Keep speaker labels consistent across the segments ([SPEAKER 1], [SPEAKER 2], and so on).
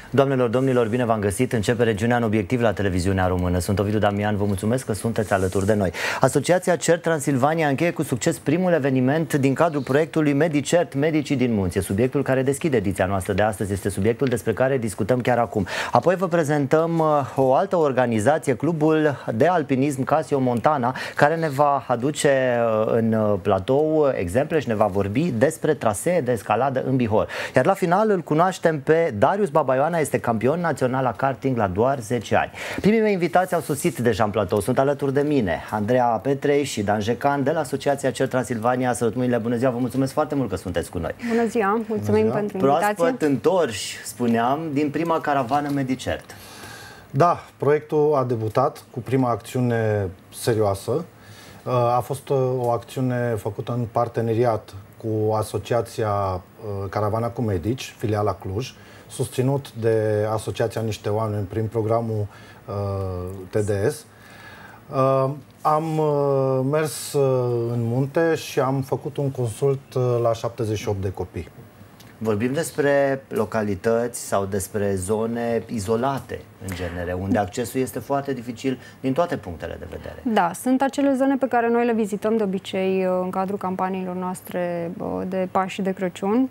[SPEAKER 1] Doamnelor, domnilor, bine v-am găsit. Începe regiunea în obiectiv la televiziunea română. Sunt Ovidiu Damian, vă mulțumesc că sunteți alături de noi. Asociația CERT Transilvania încheie cu succes primul eveniment din cadrul proiectului MediCERT, Medicii din Munți. Subiectul care deschide ediția noastră de astăzi, este subiectul despre care discutăm chiar acum. Apoi vă prezentăm o altă organizație, Clubul de Alpinism Casio Montana, care ne va aduce în platou exemple și ne va vorbi despre trasee de escaladă în Bihor. Iar la final îl cunoaștem pe Darius Babaioana, este campion național la karting la doar 10 ani. Primii mei invitați au sosit deja în platou. Sunt alături de mine Andreea Petrei și Dan Jecan de la Asociația CERT Transilvania. Sărut mâinile, bună ziua, vă mulțumesc foarte mult că sunteți cu noi.
[SPEAKER 2] Bună ziua, mulțumim pentru invitație.
[SPEAKER 1] Proaspăt întorși, spuneam, din prima caravană MediCERT.
[SPEAKER 3] Da, proiectul a debutat cu prima acțiune serioasă. A fost o acțiune făcută în parteneriat cu Asociația Caravana cu Medici, filiala Cluj, susținut de Asociația Niște Oameni prin programul TDS. Am mers în munte și am făcut un consult la 78 de copii.
[SPEAKER 1] Vorbim despre localități sau despre zone izolate, în genere, unde accesul este foarte dificil din toate punctele de vedere.
[SPEAKER 2] Da, sunt acele zone pe care noi le vizităm de obicei în cadrul campaniilor noastre de Paști și de Crăciun.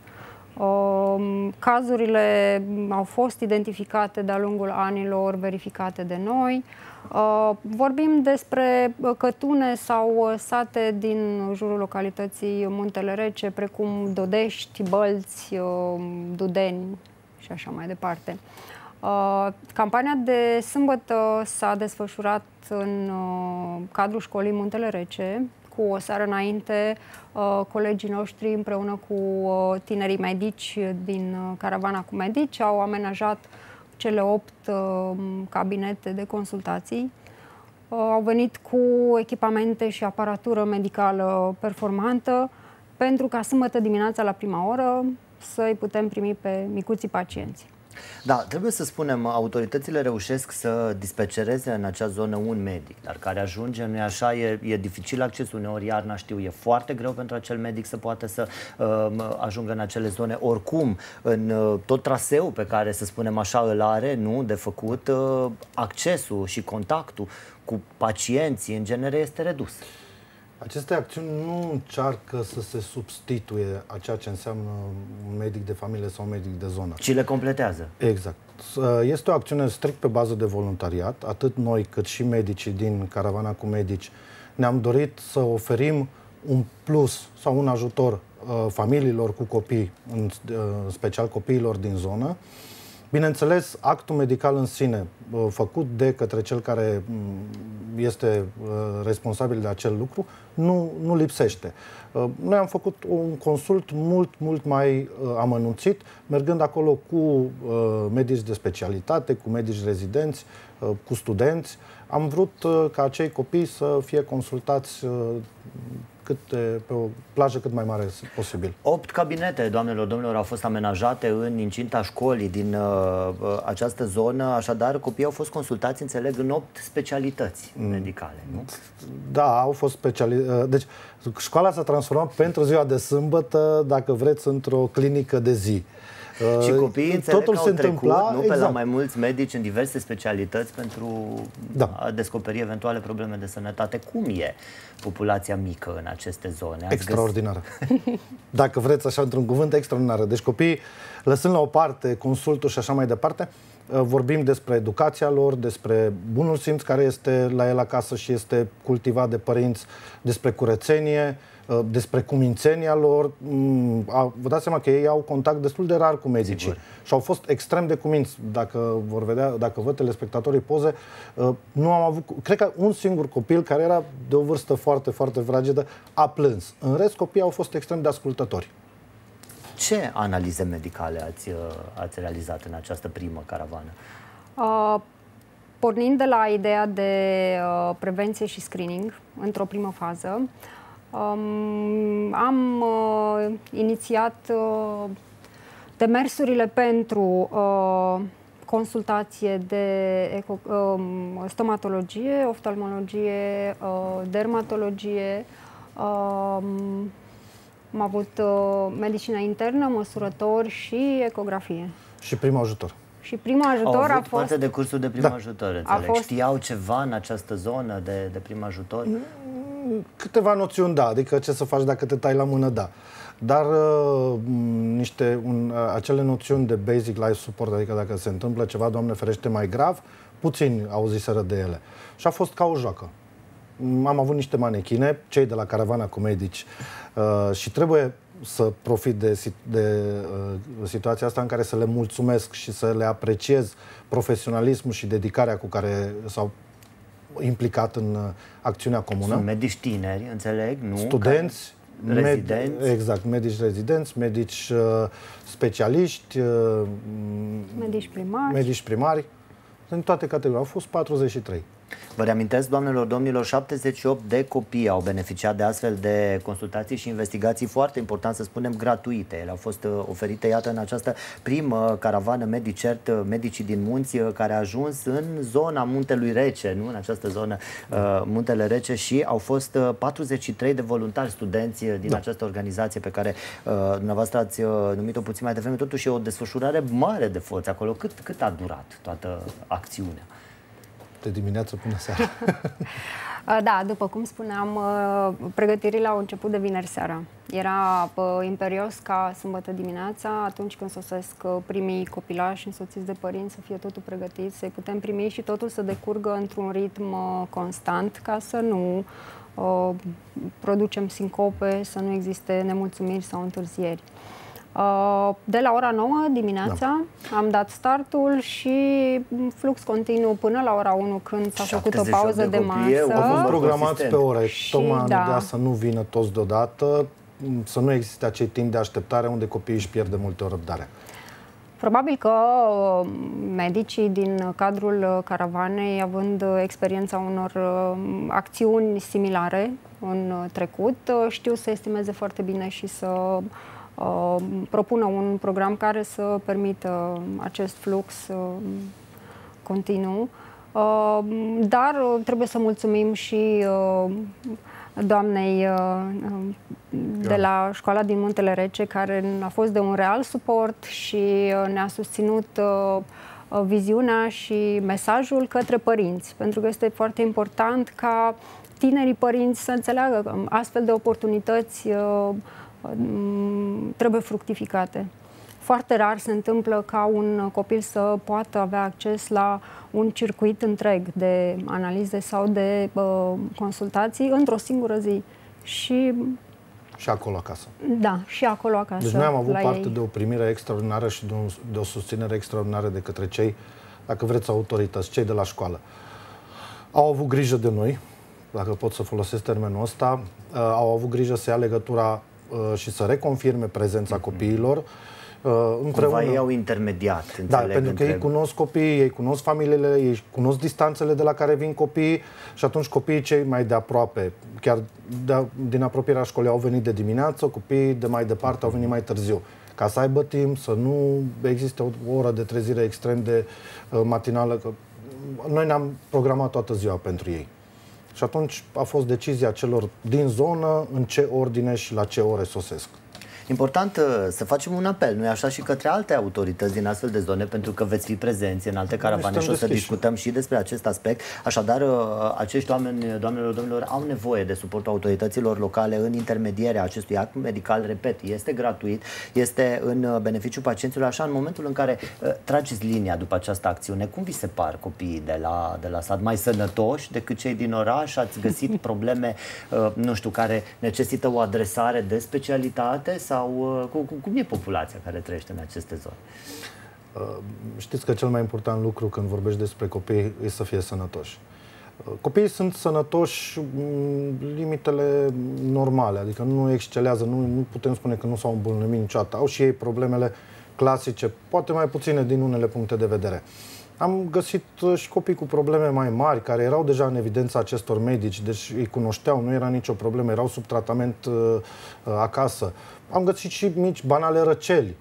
[SPEAKER 2] Cazurile au fost identificate de-a lungul anilor, verificate de noi. Vorbim despre cătune sau sate din jurul localității Muntele Rece, precum Dodești, Bălți, Dudeni și așa mai departe. Campania de sâmbătă s-a desfășurat în cadrul școlii Muntele Rece. Cu o seară înainte, colegii noștri împreună cu tinerii medici din Caravana cu Medici au amenajat cele 8 cabinete de consultații. Au venit cu echipamente și aparatură medicală performantă pentru ca sâmbătă dimineața la prima oră să-i putem primi pe micuții pacienți.
[SPEAKER 1] Da, trebuie să spunem, autoritățile reușesc să dispecereze în acea zonă un medic, dar care ajunge, nu-i așa, e dificil accesul, uneori iarna, știu, e foarte greu pentru acel medic să poată să ajungă în acele zone. Oricum, în tot traseul pe care, să spunem așa, îl are, nu, de făcut, accesul și contactul cu pacienții, în genere, este redus.
[SPEAKER 3] Aceste acțiuni nu încearcă să se substituie a ceea ce înseamnă un medic de familie sau un medic de zonă,
[SPEAKER 1] ci le completează.
[SPEAKER 3] Exact. Este o acțiune strict pe bază de voluntariat. Atât noi cât și medicii din Caravana cu Medici ne-am dorit să oferim un plus sau un ajutor familiilor cu copii, în special copiilor din zonă. Bineînțeles, actul medical în sine, făcut de către cel care este responsabil de acel lucru, nu lipsește. Noi am făcut un consult mult mai amănunțit, mergând acolo cu medici de specialitate, cu medici rezidenți, cu studenți. Am vrut ca acei copii să fie consultați pe o plajă cât mai mare posibil.
[SPEAKER 1] 8 cabinete, doamnelor, domnilor, au fost amenajate în incinta școlii din această zonă, așadar copiii au fost consultați, înțeleg, în 8 specialități medicale, nu?
[SPEAKER 3] Da, au fost specialități. Deci, școala s-a transformat pentru ziua de sâmbătă, dacă vreți, într-o clinică de zi.
[SPEAKER 1] Și copiii, înțeleg,
[SPEAKER 3] totul
[SPEAKER 1] au trecut, nu,
[SPEAKER 3] exact,
[SPEAKER 1] pe la mai mulți medici în diverse specialități pentru a descoperi eventuale probleme de sănătate. Cum e populația mică în aceste zone?
[SPEAKER 3] Extraordinară. Dacă vreți așa într-un cuvânt, extraordinară. Deci copiii, lăsând la o parte consultul și așa mai departe, vorbim despre educația lor, despre bunul simț care este la el acasă și este cultivat de părinți, despre curățenie, despre cumințenia lor. Vă dați seama că ei au contact destul de rar cu medicii. Sigur. Și au fost extrem de cuminți. Dacă văd telespectatorii poze, nu am avut, cred că un singur copil care era de o vârstă foarte, foarte fragedă a plâns. În rest, copiii au fost extrem de ascultători.
[SPEAKER 1] Ce analize medicale ați realizat în această primă caravană?
[SPEAKER 2] Pornind de la ideea de prevenție și screening, într-o primă fază, am inițiat demersurile pentru consultație de stomatologie, oftalmologie, dermatologie, am avut medicină internă, măsurători și ecografie.
[SPEAKER 3] Și prim ajutor.
[SPEAKER 2] Și primul ajutor
[SPEAKER 1] a
[SPEAKER 2] fost...
[SPEAKER 1] parte de cursuri de prim ajutor, înțeleg.
[SPEAKER 2] Fost...
[SPEAKER 1] Știau ceva în această zonă de prim ajutor?
[SPEAKER 3] Câteva noțiuni, da. Adică ce să faci dacă te tai la mână, da. Dar acele noțiuni de basic life support, adică dacă se întâmplă ceva, Doamne ferește, mai grav, puțini auziseră de ele. Și a fost ca o joacă. Am avut niște manechine, cei de la Caravana cu Medici, și trebuie să profit de situația asta în care să le mulțumesc și să le apreciez profesionalismul și dedicarea cu care s-au implicat în acțiunea comună.
[SPEAKER 1] Sunt medici tineri, înțeleg, nu?
[SPEAKER 3] Studenți,
[SPEAKER 1] rezidenți.
[SPEAKER 3] Exact, medici rezidenți, medici specialiști, medici primari, în toate categoriile. Au fost 43.
[SPEAKER 1] Vă reamintesc, doamnelor, domnilor, 78 de copii au beneficiat de astfel de consultații și investigații foarte important, să spunem, gratuite. Ele au fost oferite, iată, în această primă caravană Medicert, medicii din munți, care a ajuns în zona Muntelui Rece, nu? În această zonă, Muntele Rece, și au fost 43 de voluntari studenți din această organizație pe care dumneavoastră ați numit-o puțin mai devreme. Totuși e o desfășurare mare de forțe acolo. Cât a durat toată acțiunea?
[SPEAKER 3] De dimineață până seara.
[SPEAKER 2] Da, după cum spuneam, pregătirile au început de vineri seara. Era imperios ca sâmbătă dimineața, atunci când sosesc primii copilași însoțiți de părinți, să fie totul pregătit, să-i putem primi și totul să decurgă într-un ritm constant, ca să nu producem sincope, să nu existe nemulțumiri sau întârzieri. De la ora 9 dimineața am dat startul și flux continuu până la ora 1, când s-a făcut o pauză de masă.
[SPEAKER 3] Au fost programați pe ore, tocmai în ideea să nu vină toți deodată, să nu existe acei timp de așteptare unde copiii își pierd de multe ori răbdarea.
[SPEAKER 2] Probabil că medicii din cadrul caravanei, având experiența unor acțiuni similare în trecut, știu să estimeze foarte bine și să propună un program care să permită acest flux continuu. Dar trebuie să mulțumim și doamnei de la școala din Muntele Rece, care a fost de un real suport și ne-a susținut viziunea și mesajul către părinți, pentru că este foarte important ca tinerii părinți să înțeleagă că astfel de oportunități trebuie fructificate. Foarte rar se întâmplă ca un copil să poată avea acces la un circuit întreg de analize sau de consultații într-o singură zi. Și
[SPEAKER 3] acolo acasă.
[SPEAKER 2] Da, și acolo acasă.
[SPEAKER 3] Deci noi am avut parte de o primire extraordinară și de o susținere extraordinară de către cei, dacă vreți, autorități, cei de la școală. Au avut grijă de noi, dacă pot să folosesc termenul ăsta, au avut grijă să ia legătura și să reconfirme prezența copiilor.
[SPEAKER 1] Cumva ei au intermediat.
[SPEAKER 3] Da, pentru că ei cunosc copiii, ei cunosc familiile, ei cunosc distanțele de la care vin copiii și atunci copiii cei mai de aproape, chiar din apropierea școlii, au venit de dimineață, copiii de mai departe au venit mai târziu, ca să aibă timp, să nu existe o oră de trezire extrem de matinală, că noi ne-am programat toată ziua pentru ei. Și atunci a fost decizia celor din zonă în ce ordine și la ce ore sosesc.
[SPEAKER 1] Important să facem un apel, nu-i așa, și către alte autorități din astfel de zone, pentru că veți fi prezenți în alte caravane și o să discutăm și despre acest aspect. Așadar, acești oameni, doamnelor, domnilor, au nevoie de suportul autorităților locale în intermedierea acestui act medical. Repet, este gratuit, este în beneficiul pacienților. Așa, în momentul în care trageți linia după această acțiune, cum vi se par copiii de la sat? Mai sănătoși decât cei din oraș? Ați găsit probleme, nu știu, care necesită o adresare de specialitate? Sau cum e populația care trăiește în aceste zone?
[SPEAKER 3] Știți că cel mai important lucru când vorbești despre copii e să fie sănătoși. Copiii sunt sănătoși limitele normale, adică nu excelează, nu putem spune că nu s-au îmbolnăvit niciodată. Au și ei problemele clasice, poate mai puține din unele puncte de vedere. Am găsit și copii cu probleme mai mari, care erau deja în evidența acestor medici, deci îi cunoșteau, nu era nicio problemă, erau sub tratament acasă. Am găsit și mici, banale răceli.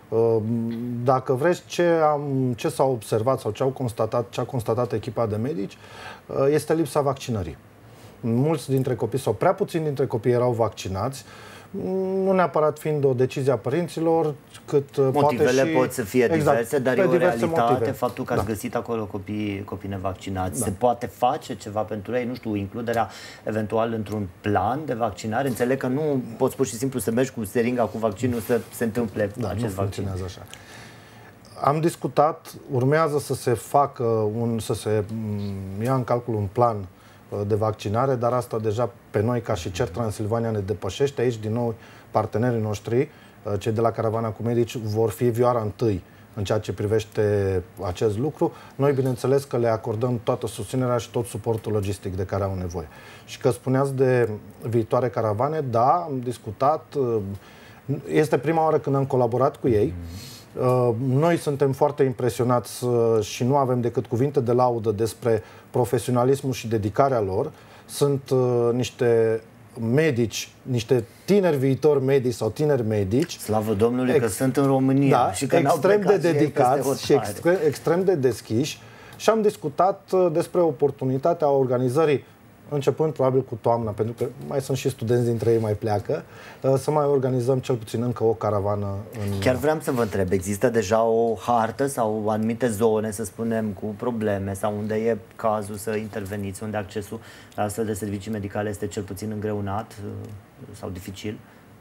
[SPEAKER 3] Dacă vreți, ce s-a observat sau ce a constatat echipa de medici, este lipsa vaccinării. Mulți dintre copii, sau prea puțini dintre copii erau vaccinați. Nu neapărat fiind o decizie a părinților, cât
[SPEAKER 1] motivele
[SPEAKER 3] poate și...
[SPEAKER 1] pot să fie diverse, dar e o realitate
[SPEAKER 3] motive.
[SPEAKER 1] faptul că ați găsit acolo copii nevaccinați. Se poate face ceva pentru ei, nu știu, includerea eventual într-un plan de vaccinare? Înțeleg că nu poți pur și simplu să mergi cu seringa cu vaccinul să se întâmple acest vaccin.
[SPEAKER 3] Așa. Am discutat, urmează să se facă să se ia în calcul un plan de vaccinare, dar asta deja pe noi, ca și CERT Transilvania, ne depășește. Aici, din nou, partenerii noștri, cei de la Caravana cu Medici, vor fi vioara întâi în ceea ce privește acest lucru. Noi, bineînțeles, că le acordăm toată susținerea și tot suportul logistic de care au nevoie. Și că spuneați de viitoare caravane, da, am discutat. Este prima oară când am colaborat cu ei. Noi suntem foarte impresionați și nu avem decât cuvinte de laudă despre profesionalismul și dedicarea lor. Sunt niște medici, niște tineri viitori medici sau tineri medici.
[SPEAKER 1] Slavă Domnului că sunt în România,
[SPEAKER 3] da,
[SPEAKER 1] și că
[SPEAKER 3] extrem de dedicați și extrem de deschiși. Și am discutat despre oportunitatea organizării, începând probabil cu toamna, pentru că mai sunt și studenți dintre ei mai pleacă, să mai organizăm cel puțin încă o caravană.
[SPEAKER 1] Chiar vreau să vă întreb, există deja o hartă sau anumite zone, să spunem, cu probleme sau unde e cazul să interveniți, unde accesul la astfel de servicii medicale este cel puțin îngreunat sau dificil?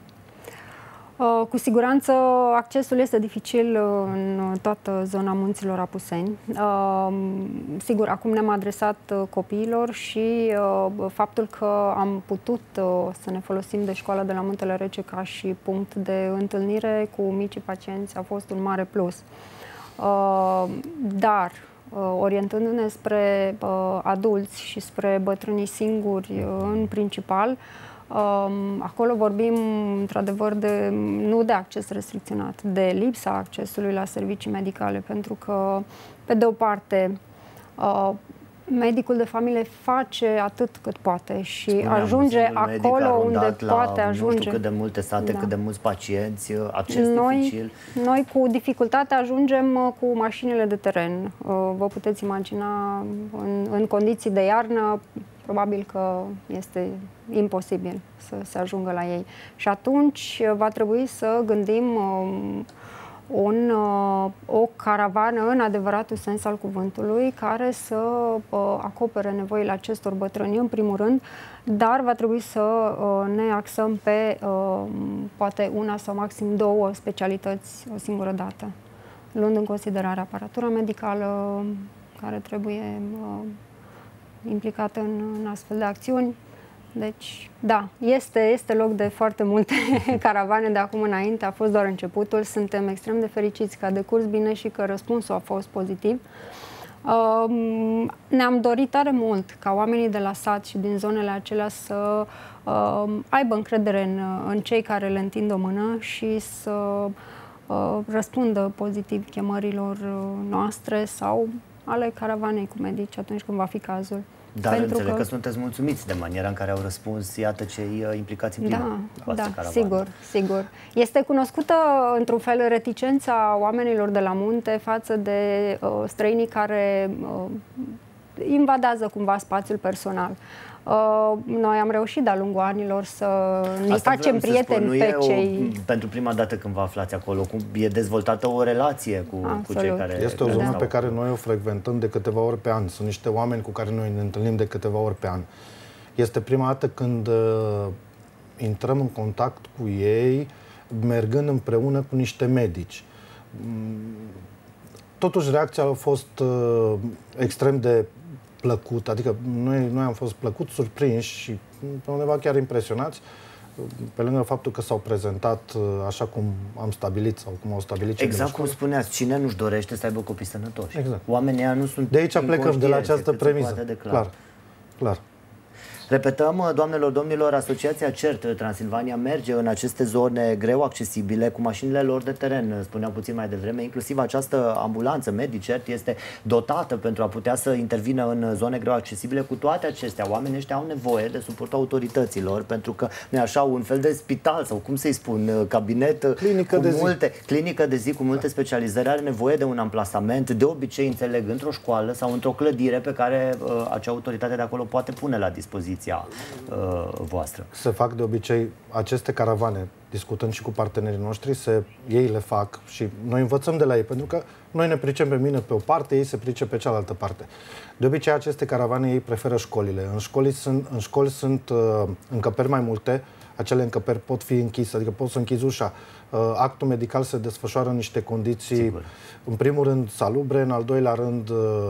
[SPEAKER 2] Cu siguranță accesul este dificil în toată zona Munților Apuseni. Sigur, acum ne-am adresat copiilor și faptul că am putut să ne folosim de școala de la Muntele Rece ca și punct de întâlnire cu micii pacienți a fost un mare plus. Dar orientându-ne spre adulți și spre bătrânii singuri în principal, acolo vorbim, într-adevăr, nu de acces restricționat, de lipsa accesului la servicii medicale, pentru că, pe de o parte, medicul de familie face atât cât poate și ajunge acolo unde poate ajunge.
[SPEAKER 1] Nu știu cât de multe sate, cât de mulți pacienți, acces dificil.
[SPEAKER 2] Noi cu dificultate ajungem cu mașinile de teren. Vă puteți imagina, în condiții de iarnă, probabil că este imposibil să se ajungă la ei. Și atunci va trebui să gândim o caravană în adevăratul sens al cuvântului, care să acopere nevoile acestor bătrâni în primul rând, dar va trebui să ne axăm pe poate una sau maxim două specialități o singură dată, luând în considerare aparatura medicală care trebuie implicată în astfel de acțiuni. Deci, da, este loc de foarte multe caravane de acum înainte, a fost doar începutul. Suntem extrem de fericiți că a decurs bine și că răspunsul a fost pozitiv. Ne-am dorit tare mult ca oamenii de la sat și din zonele acelea să aibă încredere în cei care le întind o mână și să răspundă pozitiv chemărilor noastre sau ale caravanei cu medici atunci când va fi cazul.
[SPEAKER 1] Dar înțeleg că sunteți mulțumiți de maniera în care au răspuns, iată, cei implicați în prima caravană.
[SPEAKER 2] Sigur, sigur. Este cunoscută, într-un fel, reticența oamenilor de la munte față de străinii care invadează cumva spațiul personal. Noi am reușit de-a lungul anilor să ne facem prieteni pe cei...
[SPEAKER 1] Pentru prima dată când vă aflați acolo, e dezvoltată o relație cu cei care...
[SPEAKER 3] Este o zonă pe care noi o frecventăm de câteva ori pe an. Sunt niște oameni cu care noi ne întâlnim de câteva ori pe an. Este prima dată când intrăm în contact cu ei, mergând împreună cu niște medici. Totuși, reacția a fost extrem de plăcut, adică noi am fost plăcut surprinși și pe undeva chiar impresionați, pe lângă faptul că s-au prezentat așa cum am stabilit sau cum au stabilit cei.
[SPEAKER 1] Exact cum spuneați, cine nu-și dorește să aibă copii sănătoși?
[SPEAKER 3] Exact.
[SPEAKER 1] Oamenii ăia nu sunt.
[SPEAKER 3] De aici plecăm, de la această premisă. Clar.
[SPEAKER 1] Repetăm, doamnelor, domnilor, Asociația CERT Transilvania merge în aceste zone greu accesibile cu mașinile lor de teren, spuneam puțin mai devreme, inclusiv această ambulanță MediCert este dotată pentru a putea să intervină în zone greu accesibile. Cu toate acestea, oamenii ăștia au nevoie de suportul autorităților, pentru că nu e așa un fel de spital sau cum să-i spun, cabinet, clinică de zi cu multe specializări, are nevoie de un amplasament, de obicei, înțeleg, într-o școală sau într-o clădire pe care acea autoritate de acolo poate pune la dispoziție. poziția voastră?
[SPEAKER 3] Se fac de obicei aceste caravane, discutând și cu partenerii noștri, ei le fac și noi învățăm de la ei, pentru că noi ne pricepem bine pe o parte, ei se pricep pe cealaltă parte. De obicei, aceste caravane ei preferă școlile. În școli sunt încăperi mai multe, acele încăperi pot fi închise, adică poți să închizi ușa. Actul medical se desfășoară în niște condiții, sigur, în primul rând salubre, în al doilea rând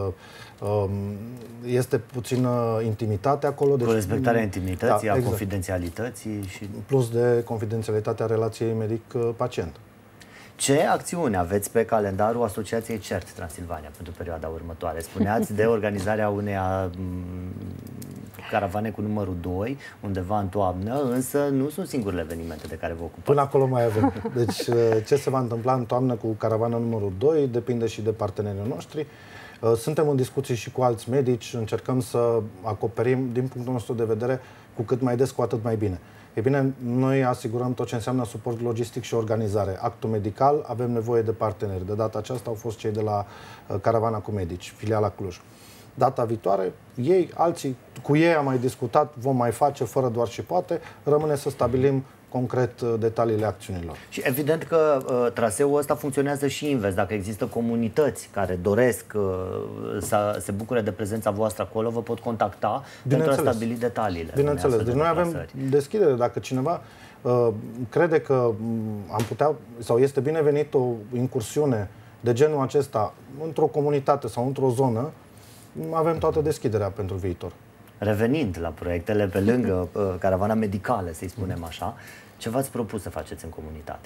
[SPEAKER 3] este puțină intimitate acolo.
[SPEAKER 1] Cu respectarea intimității, a confidențialității și...
[SPEAKER 3] Plus de confidențialitatea relației medic-pacient.
[SPEAKER 1] Ce acțiuni aveți pe calendarul Asociației CERT Transilvania pentru perioada următoare? Spuneați de organizarea unei caravane cu numărul 2, undeva în toamnă, însă nu sunt singurele evenimente de care vă ocupați.
[SPEAKER 3] Până acolo mai avem. Deci ce se va întâmpla în toamnă cu caravana numărul 2 depinde și de partenerii noștri. Suntem în discuții și cu alți medici, încercăm să acoperim, din punctul nostru de vedere, cu cât mai des, cu atât mai bine. E bine, noi asigurăm tot ce înseamnă suport logistic și organizare. Actul medical, avem nevoie de parteneri. De data aceasta au fost cei de la Caravana cu Medici, filiala Cluj. Data viitoare, ei, alții, cu ei am mai discutat, vom mai face, fără doar și poate, rămâne să stabilim concret detaliile acțiunilor. Și
[SPEAKER 1] evident că traseul ăsta funcționează și invers. Dacă există comunități care doresc să se bucure de prezența voastră acolo, vă pot contacta pentru a stabili detaliile.
[SPEAKER 3] Bineînțeles. Deci noi avem deschidere. Dacă cineva crede că am putea, sau este binevenit o incursiune de genul acesta într-o comunitate sau într-o zonă, avem toată deschiderea pentru viitor.
[SPEAKER 1] Revenind la proiectele pe lângă caravana medicală, să-i spunem așa, ce v-ați propus să faceți în comunitate?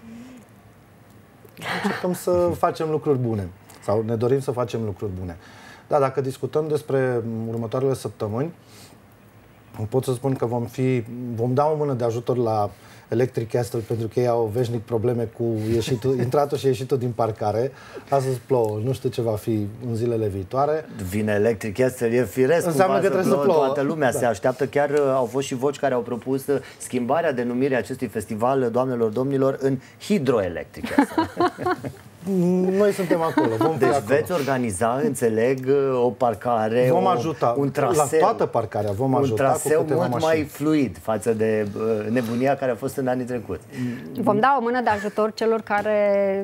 [SPEAKER 3] Încercăm să facem lucruri bune sau ne dorim să facem lucruri bune. Da, dacă discutăm despre următoarele săptămâni, pot să spun că vom da o mână de ajutor la Electric Castle pentru că ei au veșnic probleme cu intratul și ieșitul din parcare. Astăzi plouă, nu știu ce va fi în zilele viitoare.
[SPEAKER 1] Vine Electric Castle, e firesc,
[SPEAKER 3] înseamnă că trebuie să plouă.
[SPEAKER 1] Toată lumea se așteaptă, chiar au fost și voci care au propus schimbarea denumirii acestui festival, doamnelor, domnilor, în Hidroelectric Castle.
[SPEAKER 3] Noi suntem acolo, vom fi acolo.
[SPEAKER 1] Veți organiza, înțeleg, o parcare,
[SPEAKER 3] vom ajuta,
[SPEAKER 1] un traseu,
[SPEAKER 3] la toată parcarea vom ajuta,
[SPEAKER 1] un traseu
[SPEAKER 3] cu
[SPEAKER 1] mult mai fluid față de nebunia care a fost în anii trecuți.
[SPEAKER 2] Vom da o mână de ajutor celor care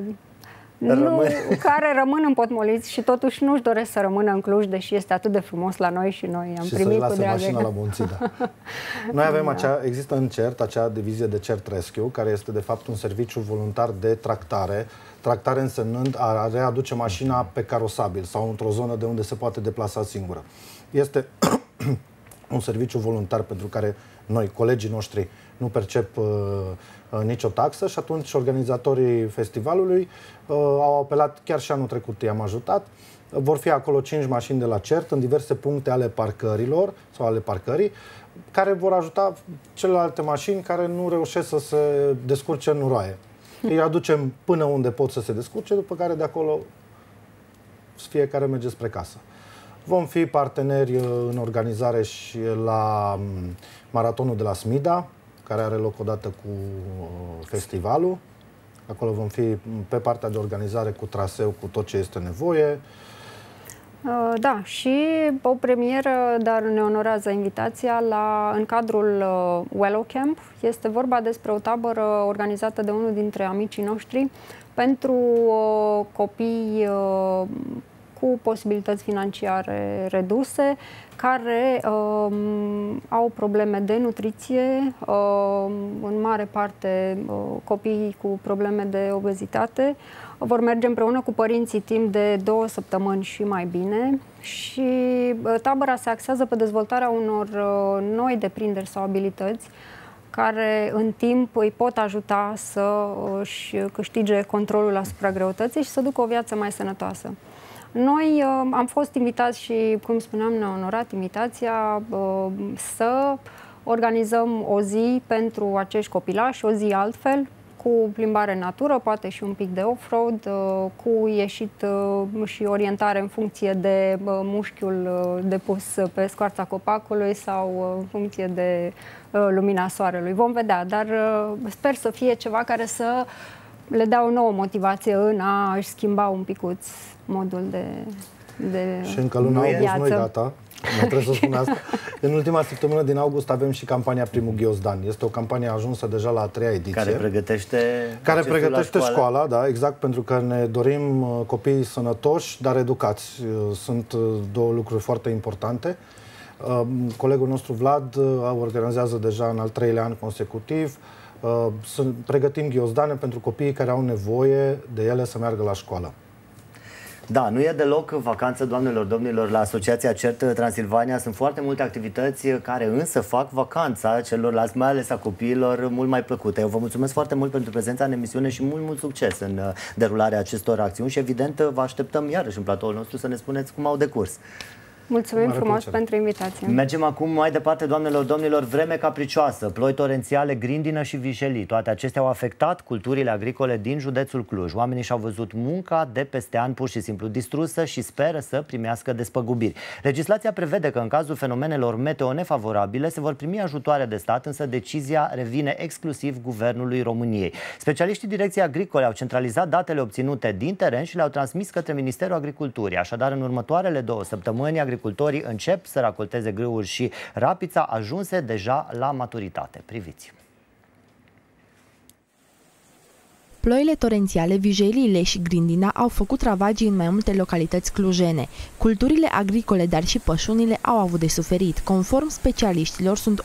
[SPEAKER 2] rămân împotmoliți și totuși nu-și doresc să rămână în Cluj, deși este atât de frumos la noi și noi am primit cu drag.
[SPEAKER 3] Mașina la Bonțida. Noi avem există în CERT acea divizie de CERT Rescue, care este de fapt un serviciu voluntar de tractare. Tractare însemnând a readuce mașina pe carosabil sau într-o zonă de unde se poate deplasa singură. Este un serviciu voluntar pentru care noi, colegii noștri, nu percep nicio taxă și atunci organizatorii festivalului au apelat, chiar și anul trecut i-am ajutat. Vor fi acolo 5 mașini de la CERT în diverse puncte ale parcărilor sau ale parcării, care vor ajuta celelalte mașini care nu reușesc să se descurce în nuroaie. Îi aducem până unde pot să se descurce, după care de acolo fiecare merge spre casă. Vom fi parteneri în organizare și la maratonul de la Smida, care are loc odată cu festivalul. Acolo vom fi pe partea de organizare cu traseu, cu tot ce este nevoie.
[SPEAKER 2] Da, și o premieră, dar ne onorează invitația în cadrul Wellow Camp. Este vorba despre o tabără organizată de unul dintre amicii noștri pentru copii cu posibilități financiare reduse, care au probleme de nutriție, în mare parte copii cu probleme de obezitate. Vor merge împreună cu părinții timp de 2 săptămâni și mai bine și tabăra se axează pe dezvoltarea unor noi deprinderi sau abilități care în timp îi pot ajuta să își câștige controlul asupra greutății și să ducă o viață mai sănătoasă. Noi am fost invitați și, cum spuneam, ne-a onorat invitația să organizăm o zi pentru acești copilași, o zi altfel, cu plimbare în natură, poate și un pic de off-road, cu ieșit și orientare în funcție de mușchiul depus pe scoarța copacului sau în funcție de lumina soarelui. Vom vedea, dar sper să fie ceva care să le dea o nouă motivație în a-și schimba un picuț modul de
[SPEAKER 3] și încă luna august nu-i gata. Nu trebuie să spun asta. În ultima săptămână din august avem și campania Primul Ghiozdan. Este o campanie ajunsă deja la a 3-a ediție.
[SPEAKER 1] Care pregătește
[SPEAKER 3] școala, da, exact, pentru că ne dorim copii sănătoși, dar educați. Sunt două lucruri foarte importante. Colegul nostru Vlad organizează deja în al 3-lea an consecutiv. Pregătim ghiozdane pentru copiii care au nevoie de ele să meargă la școală.
[SPEAKER 1] Da, nu e deloc vacanță, doamnelor, domnilor, la Asociația CERT Transilvania. Sunt foarte multe activități care însă fac vacanța celorlalți, mai ales a copiilor, mult mai plăcută. Eu vă mulțumesc foarte mult pentru prezența în emisiune și mult succes în derularea acestor acțiuni și evident vă așteptăm iarăși în platoul nostru să ne spuneți cum au decurs.
[SPEAKER 2] Mulțumim frumos pentru invitație.
[SPEAKER 1] Mergem acum mai departe, doamnelor, domnilor. Vreme capricioasă, ploi torențiale, grindină și vijelii. Toate acestea au afectat culturile agricole din județul Cluj. Oamenii și-au văzut munca de peste ani pur și simplu distrusă și speră să primească despăgubiri. Legislația prevede că în cazul fenomenelor meteo nefavorabile se vor primi ajutoare de stat, însă decizia revine exclusiv Guvernului României. Specialiștii Direcției Agricole au centralizat datele obținute din teren și le-au transmis către Ministerul Agriculturii. Așadar, în următoarele 2 săptămâni, agricultorii încep să racolteze grâuri și rapița ajunse deja la maturitate. Priviți!
[SPEAKER 4] Ploile torențiale, vijeliile și grindina au făcut ravagii în mai multe localități clujene. Culturile agricole, dar și pășunile au avut de suferit. Conform specialiștilor, sunt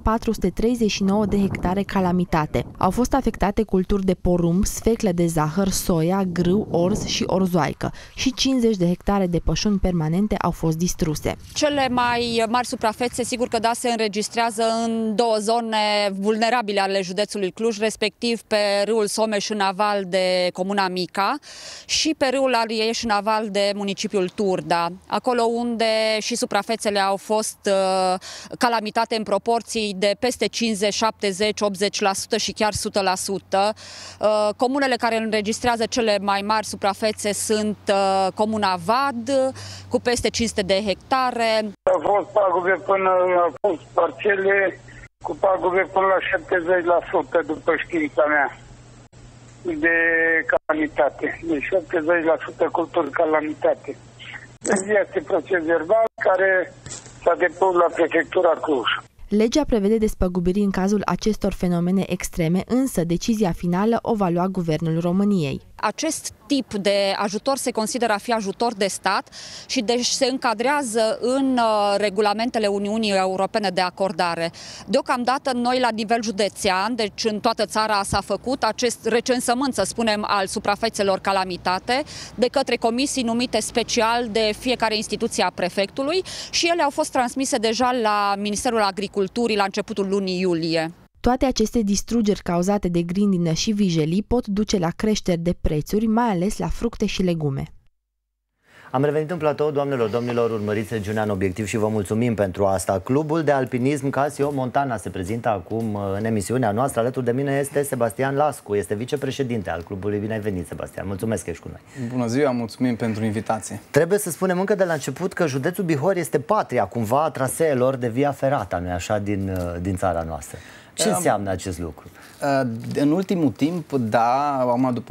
[SPEAKER 4] 1439 de hectare calamitate. Au fost afectate culturi de porumb, sfeclă de zahăr, soia, grâu, orz și orzoaică și 50 de hectare de pășuni permanente au fost distruse.
[SPEAKER 5] Cele mai mari suprafețe, sigur că se înregistrează în 2 zone vulnerabile ale județului Cluj, respectiv pe râul Someș în aval de Comuna Mica și pe râul Arieș în aval de municipiul Turda, acolo unde și suprafețele au fost calamitate în proporții de peste 50, 70, 80% și chiar 100%. Comunele care înregistrează cele mai mari suprafețe sunt Comuna Vad, cu peste 500 de hectare.
[SPEAKER 6] Au fost pagube au fost parcele cu pagube până la 70%, după știința mea, de calamitate. Deci 70% culturi calamitate. Este proces verbal care s-a depus la prefectura Cluj.
[SPEAKER 4] Legea prevede despăgubiri în cazul acestor fenomene extreme, însă decizia finală o va lua Guvernul României.
[SPEAKER 5] Acest tip de ajutor se consideră a fi ajutor de stat și deci se încadrează în regulamentele Uniunii Europene de acordare. Deocamdată noi la nivel județean, deci în toată țara s-a făcut acest recensământ, să spunem, al suprafețelor calamitate de către comisii numite special de fiecare instituție a prefectului și ele au fost transmise deja la Ministerul Agriculturii la începutul lunii iulie.
[SPEAKER 4] Toate aceste distrugeri cauzate de grindină și vijelii pot duce la creșteri de prețuri, mai ales la fructe și legume.
[SPEAKER 1] Am revenit în platou, doamnelor, domnilor, urmăriți regiunea în obiectiv și vă mulțumim pentru asta. Clubul de alpinism Casio Montana se prezintă acum în emisiunea noastră. Alături de mine este Sebastian Lascu, este vicepreședinte al clubului. Bine ai venit, Sebastian. Mulțumesc că ești cu noi.
[SPEAKER 7] Bună ziua, mulțumim pentru invitație.
[SPEAKER 1] Trebuie să spunem încă de la început că județul Bihor este patria, cumva, a traseelor de via ferata, nu-i așa, din țara noastră. Ce înseamnă acest lucru?
[SPEAKER 7] În ultimul timp, da, după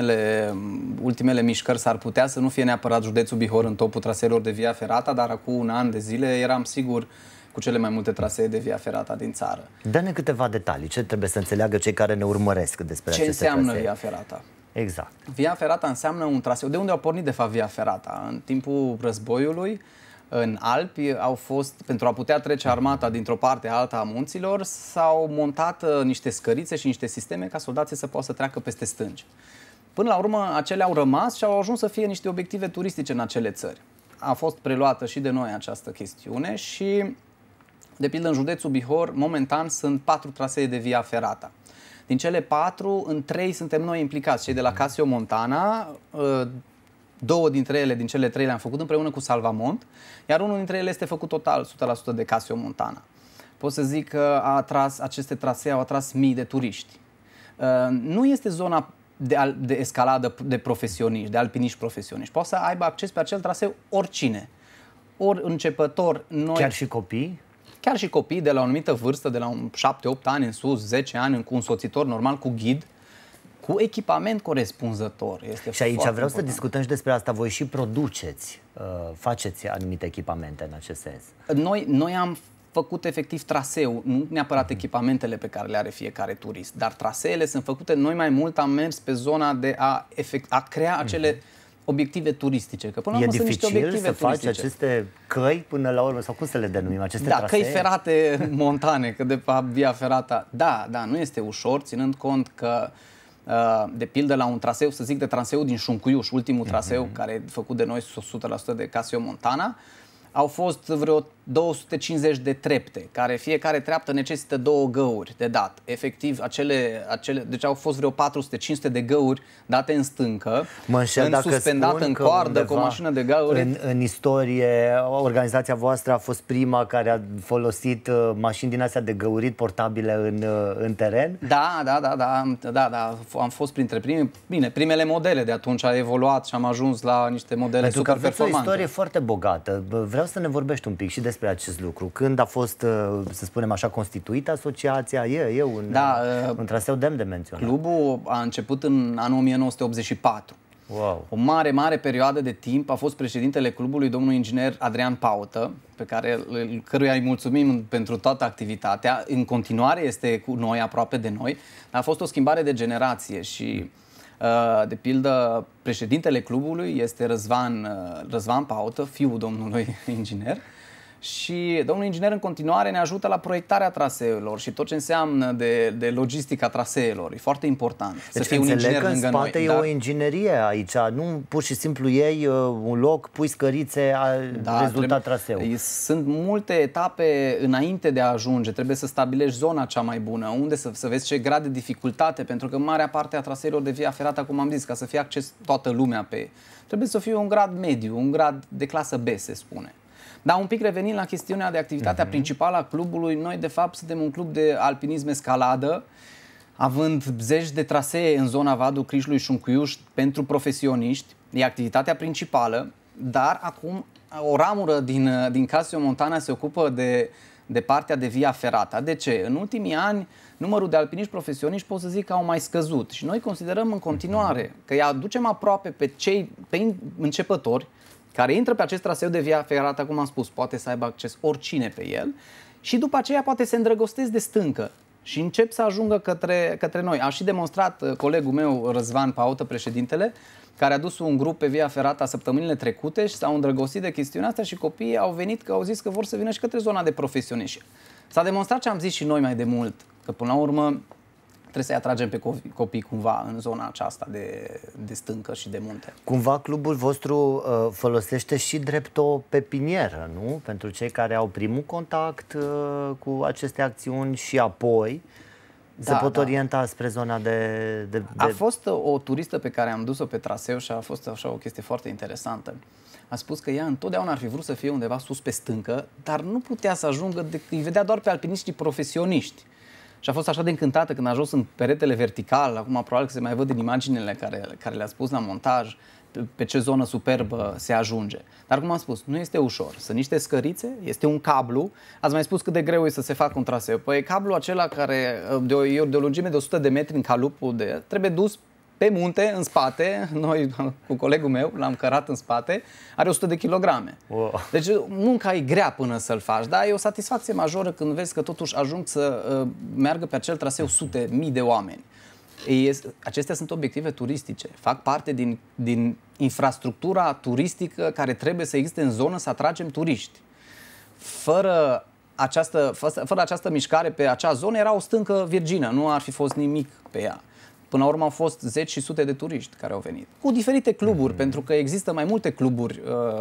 [SPEAKER 7] ultimele mișcări s-ar putea să nu fie neapărat județul Bihor în topul traseelor de via ferata, dar acum un an de zile eram sigur cu cele mai multe trasee de via ferata din țară.
[SPEAKER 1] Dă-ne câteva detalii. Ce trebuie să înțeleagă cei care ne urmăresc despre aceste trasee?
[SPEAKER 7] Ce înseamnă via ferata?
[SPEAKER 1] Exact.
[SPEAKER 7] Via ferata înseamnă un traseu. De unde a pornit, de fapt, via ferata? În timpul războiului, în Alpi, pentru a putea trece armata dintr-o parte alta a munților, s-au montat niște scărițe și niște sisteme ca soldații să poată să treacă peste stânci. Până la urmă, acelea au rămas și au ajuns să fie niște obiective turistice în acele țări. A fost preluată și de noi această chestiune și, de pildă, în județul Bihor, momentan sunt 4 trasee de via ferata. Din cele 4, în 3 suntem noi implicați, cei de la Casio Montana. 2 dintre ele, din cele 3 le-am făcut împreună cu Salvamont, iar unul dintre ele este făcut total, 100% de Casio Montana. Pot să zic că aceste trasee au atras mii de turiști. Nu este zona de escaladă de profesioniști, de alpiniști profesioniști. Poate să aibă acces pe acel traseu oricine. Ori începător, noi...
[SPEAKER 1] Chiar și copii?
[SPEAKER 7] Chiar și copii de la o anumită vârstă, de la 7-8 ani în sus, 10 ani, cu un soțitor normal, cu ghid, cu echipament corespunzător. Este
[SPEAKER 1] și aici vreau
[SPEAKER 7] important.
[SPEAKER 1] să discutăm și despre asta. Voi și produceți, faceți anumite echipamente în acest sens.
[SPEAKER 7] Noi am făcut efectiv traseu, nu neapărat echipamentele pe care le are fiecare turist, dar traseele sunt făcute. Noi mai mult am mers pe zona de a crea acele obiective turistice. Că până la urmă sunt niște obiective
[SPEAKER 1] să faci
[SPEAKER 7] turistice.
[SPEAKER 1] aceste căi până la urmă, sau cum să le denumim, aceste
[SPEAKER 7] da,
[SPEAKER 1] trasee?
[SPEAKER 7] Căi ferate montane, că de fapt Via Ferrata, da, nu este ușor, ținând cont că de pildă la un traseu, să zic de traseul din Șuncuiuș, ultimul traseu care e făcut de noi 100% de Casio Montana, au fost vreo 250 de trepte, care fiecare treaptă necesită 2 găuri de dat. Efectiv, deci au fost vreo 400-500 de găuri date în stâncă, suspendată în coardă cu o mașină de găuri.
[SPEAKER 1] În istorie, organizația voastră a fost prima care a folosit mașini din astea de găurit portabile în teren?
[SPEAKER 7] Da, am fost printre primii. Bine, primele modele de atunci a evoluat și am ajuns la niște modele super performante.
[SPEAKER 1] Pentru că aveți o istorie foarte bogată. Vreau să ne vorbești un pic și despre acest lucru. Când a fost, să spunem așa, constituită asociația? E un traseu demn de menționat.
[SPEAKER 7] Clubul a început în anul 1984.
[SPEAKER 1] Wow.
[SPEAKER 7] O mare perioadă de timp a fost președintele clubului domnul inginer Adrian Paută, căruia îi mulțumim pentru toată activitatea. În continuare este cu noi, aproape de noi. A fost o schimbare de generație și de pildă, președintele clubului este Răzvan Paută, fiul domnului inginer. Și domnul inginer în continuare ne ajută la proiectarea traseelor și tot ce înseamnă de logistica traseelor. E foarte important să fie un inginer lângă noi.
[SPEAKER 1] În spate e o inginerie aici, nu pur și simplu iei un loc, pui scărițe, rezultat traseul.
[SPEAKER 7] Sunt multe etape înainte de a ajunge. Trebuie să stabilești zona cea mai bună, unde să vezi ce grad de dificultate, pentru că marea parte a traseelor de Via Ferrata, cum am zis, ca să fie acces toată lumea trebuie să fie un grad mediu, un grad de clasă B, se spune. Dar un pic revenind la chestiunea de activitatea principală a clubului, noi de fapt suntem un club de alpinism escaladă, având zeci de trasee în zona Vadul Crișului Șuncuiuș pentru profesioniști, e activitatea principală, dar acum o ramură din Casio Montana se ocupă de partea de Via Ferrata. De ce? În ultimii ani numărul de alpiniști profesioniști pot să zic că au mai scăzut și noi considerăm în continuare că îi aducem aproape pe începători care intră pe acest traseu de Via Ferrata, cum am spus, poate să aibă acces oricine pe el și după aceea poate se îndrăgostesc de stâncă și încep să ajungă către noi. A și demonstrat colegul meu, Răzvan Paută, președintele, care a dus un grup pe Via Ferrata săptămânile trecute și s-au îndrăgostit de chestiunea asta și copiii au venit, că au zis că vor să vină și către zona de profesioniști. S-a demonstrat ce am zis și noi mai de mult, că până la urmă trebuie să-i atragem pe copii cumva în zona aceasta de stâncă și de munte.
[SPEAKER 1] Cumva clubul vostru folosește și drept o pepinieră, nu? Pentru cei care au primul contact cu aceste acțiuni și apoi se pot orienta spre zona de...
[SPEAKER 7] A fost o turistă pe care am dus-o pe traseu și a fost așa o chestie foarte interesantă. A spus că ea întotdeauna ar fi vrut să fie undeva sus pe stâncă, dar nu putea să ajungă, îi vedea doar pe alpiniștii profesioniști. Și a fost așa de încântată când a ajuns în peretele vertical, acum probabil că se mai văd din imaginile care le-a spus la montaj, pe ce zonă superbă se ajunge. Dar cum am spus, nu este ușor. Sunt niște scărițe, este un cablu. Ați mai spus cât de greu e să se facă un traseu. Păi cablul acela care de o lungime de 100 de metri în calupul trebuie dus pe munte, în spate. Noi, cu colegul meu, l-am cărat în spate. Are 100 de kilograme. Wow. Deci munca e grea până să-l faci, dar e o satisfacție majoră când vezi că totuși ajung să meargă pe acel traseu sute, mii de oameni. Acestea sunt obiective turistice. Fac parte din infrastructura turistică care trebuie să existe în zonă, să atragem turiști. Fără această mișcare pe acea zonă era o stâncă virgină, nu ar fi fost nimic pe ea. Până la urmă au fost zeci și sute de turiști care au venit. Cu diferite cluburi, pentru că există mai multe cluburi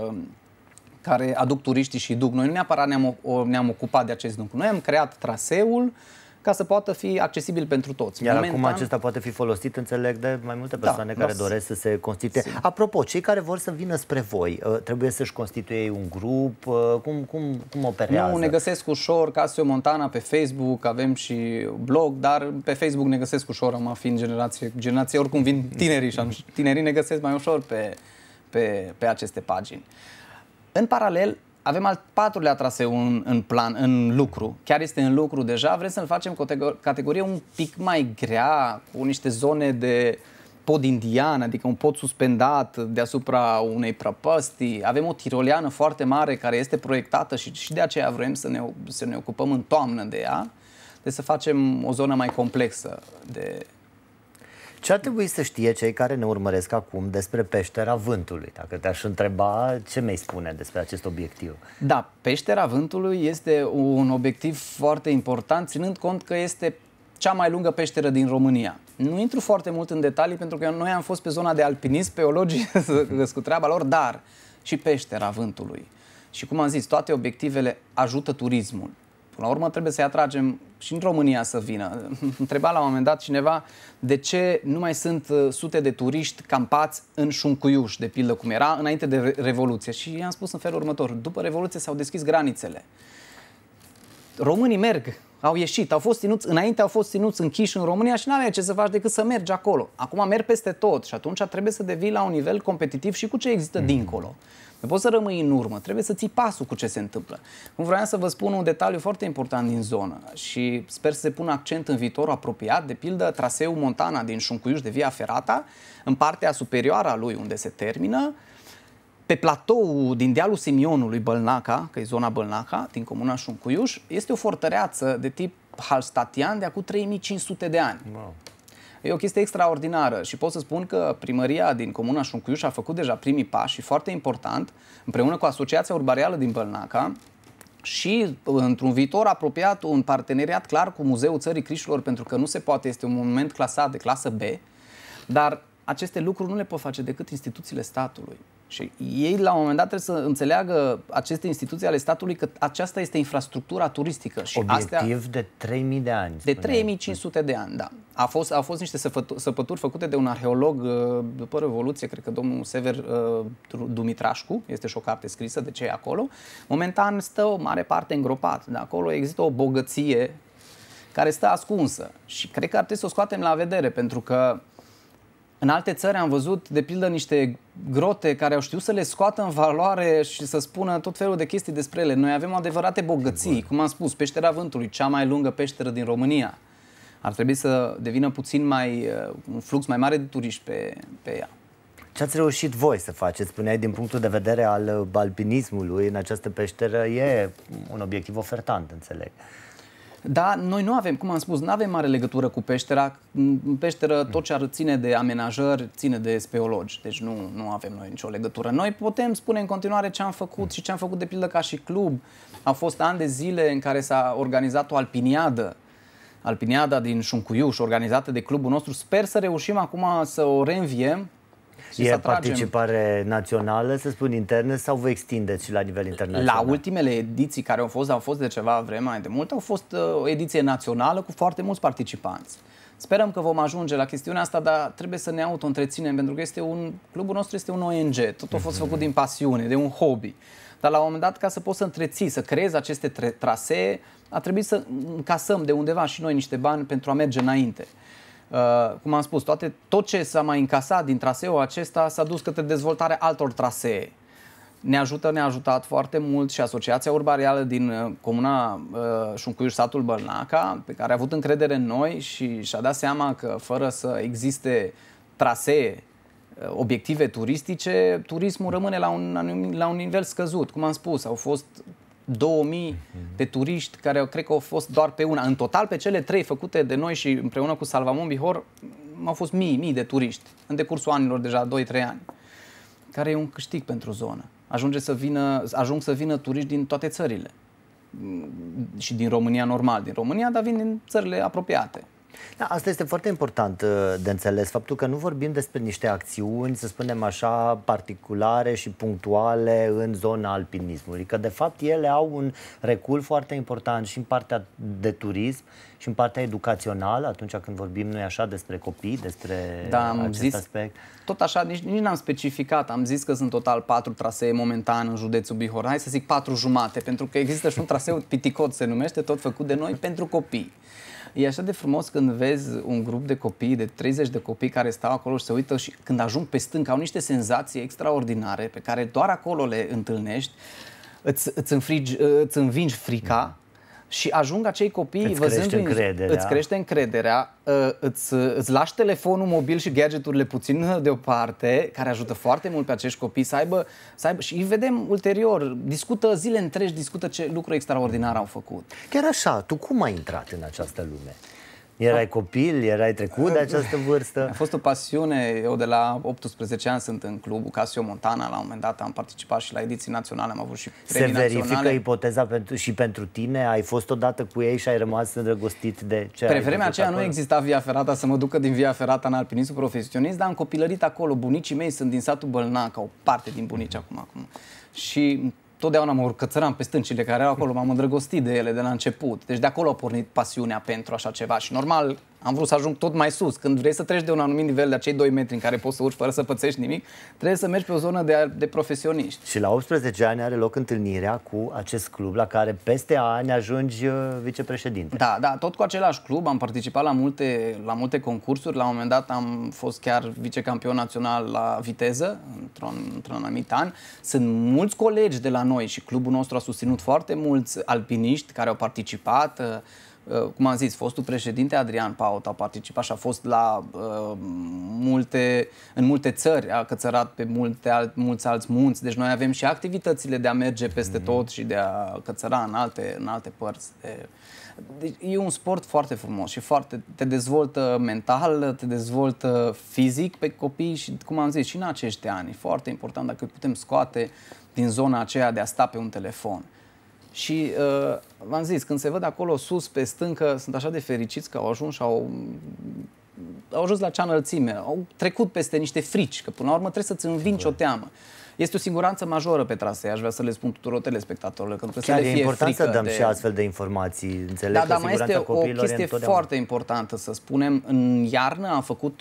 [SPEAKER 7] care aduc turiștii și duc. Noi nu neapărat ne-am ocupat de acest lucru. Noi am creat traseul ca să poată fi accesibil pentru toți.
[SPEAKER 1] Iar acum acesta poate fi folosit, înțeleg, de mai multe persoane care doresc să se constituie. Apropo, cei care vor să vină spre voi, trebuie să-și constituie un grup? Cum operează?
[SPEAKER 7] Nu, ne găsesc ușor, Casio Montana pe Facebook, avem și blog, dar pe Facebook ne găsesc ușor, am fiind generație oricum vin tinerii și tinerii ne găsesc mai ușor pe aceste pagini. În paralel, avem al 4-lea traseu în plan, în lucru. Chiar este în lucru deja. Vrem să-l facem categorie un pic mai grea, cu niște zone de pod indian, adică un pod suspendat deasupra unei prăpăstii. Avem o tiroleană foarte mare care este proiectată și de aceea vrem să ne ocupăm în toamnă de ea. Deci să facem o zonă mai complexă de...
[SPEAKER 1] Ce ar trebui să știe cei care ne urmăresc acum despre Peștera Vântului? Dacă te-aș întreba, ce mi-ai spune despre acest obiectiv?
[SPEAKER 7] Da, Peștera Vântului este un obiectiv foarte important, ținând cont că este cea mai lungă peșteră din România. Nu intru foarte mult în detalii, pentru că noi am fost pe zona de alpinism, peologii cu treaba lor, dar și Peștera Vântului. Și cum am zis, toate obiectivele ajută turismul. Până la urmă trebuie să-i atragem și în România să vină. Întreba la un moment dat cineva de ce nu mai sunt sute de turiști campați în Șuncuiuș, de pildă cum era înainte de Revoluție. Și i-am spus în felul următor: după Revoluție s-au deschis granițele. Românii merg, au ieșit, înainte au fost ținuți închiși în România și n-aveai ce să faci decât să mergi acolo. Acum merg peste tot și atunci trebuie să devii la un nivel competitiv și cu ce există dincolo. Nu poți să rămâi în urmă, trebuie să ții pasul cu ce se întâmplă. Cum vreau să vă spun un detaliu foarte important din zonă și sper să se pună accent în viitorul apropiat, de pildă traseul Montana din Șuncuiuș de Via Ferrata, în partea superioară a lui unde se termină, pe platou din dealul Simionului Bălnaca, că e zona Bălnaca, din comuna Șuncuiuș, este o fortăreață de tip hallstattian de acum 3500 de ani. Wow. E o chestie extraordinară și pot să spun că primăria din comuna Șuncuiuș a făcut deja primii pași și foarte important, împreună cu Asociația Urbarială din Bălnaca și într-un viitor apropiat un parteneriat clar cu Muzeul Țării Crișilor, pentru că nu se poate, este un monument clasat de clasă B, dar aceste lucruri nu le pot face decât instituțiile statului. Și ei, la un moment dat, trebuie să înțeleagă, aceste instituții ale statului, că aceasta este infrastructura turistică. Și
[SPEAKER 1] obiectiv de 3000 de ani.
[SPEAKER 7] De 3500 de ani, da. Au fost niște săpături făcute de un arheolog după Revoluție, cred că domnul Sever Dumitrașcu, este și o carte scrisă de ce e acolo. Momentan stă o mare parte îngropat. De acolo există o bogăție care stă ascunsă și cred că ar trebui să o scoatem la vedere, pentru că în alte țări am văzut, de pildă, niște grote care au știut să le scoată în valoare și să spună tot felul de chestii despre ele. Noi avem adevărate bogății, cum am spus, Peștera Vântului, cea mai lungă peșteră din România. Ar trebui să devină puțin un flux mai mare de turiști pe ea.
[SPEAKER 1] Ce ați reușit voi să faceți? Spuneai, din punctul de vedere al alpinismului, în această peșteră e un obiectiv ofertant, înțeleg.
[SPEAKER 7] Da, noi nu avem, cum am spus, nu avem mare legătură cu peștera. În peșteră tot ce ar ține de amenajări ține de speologi, deci nu avem noi nicio legătură. Noi putem spune în continuare ce am făcut și ce am făcut, de pildă, ca și club. Au fost ani de zile în care s-a organizat o alpiniadă, alpiniada din Șuncuiuș, organizată de clubul nostru. Sper să reușim acum să o reînviem.
[SPEAKER 1] E participare națională, să spun, internă, sau vă extindeți și la nivel internațional?
[SPEAKER 7] La ultimele ediții care au fost de ceva vreme mai de mult, au fost o ediție națională cu foarte mulți participanți. Sperăm că vom ajunge la chestiunea asta, dar trebuie să ne auto-întreținem, pentru că clubul nostru este un ONG, tot a fost făcut din pasiune, de un hobby. Dar la un moment dat, ca să poți să întreții, să creezi aceste trasee, a trebuit să încasăm de undeva și noi niște bani pentru a merge înainte. Cum am spus, tot ce s-a mai încasat din traseul acesta s-a dus către dezvoltarea altor trasee. Ne-a ajutat foarte mult și Asociația Urbarială din comuna Șuncuiuș, satul Bălnaca, pe care a avut încredere în noi și și-a dat seama că fără să existe trasee, obiective turistice, turismul rămâne la un nivel scăzut. Cum am spus, au fost 2000 de turiști care cred că au fost doar pe una. În total, pe cele 3 făcute de noi și împreună cu Salvamont Bihor, au fost mii de turiști în decursul anilor, deja 2-3 ani, care e un câștig pentru zonă. Ajung să vină turiști din toate țările și din România normal, din România, dar vin din țările apropiate.
[SPEAKER 1] Da, asta este foarte important de înțeles, faptul că nu vorbim despre niște acțiuni, să spunem așa, particulare și punctuale în zona alpinismului, că de fapt ele au un recul foarte important și în partea de turism și în partea educațională, atunci când vorbim, noi așa, despre copii, despre acest aspect.
[SPEAKER 7] Tot așa, nici n-am specificat, am zis că sunt total 4 trasee momentan în județul Bihor. Hai să zic 4 jumate, pentru că există și un traseu Piticot, se numește, tot făcut de noi pentru copii. E așa de frumos când vezi un grup de copii, de 30 de copii care stau acolo și se uită și când ajung pe stâncă au niște senzații extraordinare pe care doar acolo le întâlnești. îți învingi frica și ajung acei copii îți crește încrederea, îți lași telefonul mobil și gadgeturile puțin deoparte, care ajută foarte mult pe acești copii să aibă și îi vedem ulterior, discută zile întregi, discută ce lucruri extraordinare au făcut.
[SPEAKER 1] Chiar așa, tu cum ai intrat în această lume? Erai copil, erai trecut de această vârstă?
[SPEAKER 7] A fost o pasiune. Eu de la 18 ani sunt în clubul Casio Montana. La un moment dat am participat și la ediții naționale, am avut și premii naționale.
[SPEAKER 1] Se verifică ipoteza și pentru tine? Ai fost odată cu ei și ai rămas îndrăgostit de ce ai
[SPEAKER 7] Pe vremea aceea nu exista Via Ferrata să mă ducă din Via Ferrata în alpinismul profesionist, dar am copilărit acolo. Bunicii mei sunt din satul Bălnaca, o parte din bunici acum. Și totdeauna mă urcățăram pe stâncile care erau acolo, m-am îndrăgostit de ele de la început. Deci de acolo a pornit pasiunea pentru așa ceva și normal am vrut să ajung tot mai sus. Când vrei să treci de un anumit nivel, de acei 2 metri în care poți să urci fără să pățești nimic, trebuie să mergi pe o zonă de profesioniști.
[SPEAKER 1] Și la 18 ani are loc întâlnirea cu acest club la care peste ani ajungi vicepreședinte.
[SPEAKER 7] Da, tot cu același club. Am participat la multe concursuri. La un moment dat am fost chiar vicecampion național la viteză, într-un anumit an. Sunt mulți colegi de la noi și clubul nostru a susținut foarte mulți alpiniști care au participat. Cum am zis, fostul președinte Adrian Paut a participat și a fost în multe țări, a cățărat pe mulți alți munți, deci noi avem și activitățile de a merge peste tot și de a cățăra în alte părți. Deci e un sport foarte frumos și te dezvoltă mental, te dezvoltă fizic pe copii și, cum am zis, și în acești ani. E foarte important dacă putem scoate din zona aceea de a sta pe un telefon. Și v-am zis, când se văd acolo sus pe stâncă, sunt așa de fericiți că au ajuns și au ajuns la acea înălțime, au trecut peste niște frici, că până la urmă trebuie să-ți învingi o teamă. Este o siguranță majoră pe trasee, aș vrea să le spun tuturor telespectatorilor, că
[SPEAKER 1] chiar e important să dăm și astfel de informații. Înțeleg că
[SPEAKER 7] mai este o chestie foarte importantă să spunem. În iarnă am făcut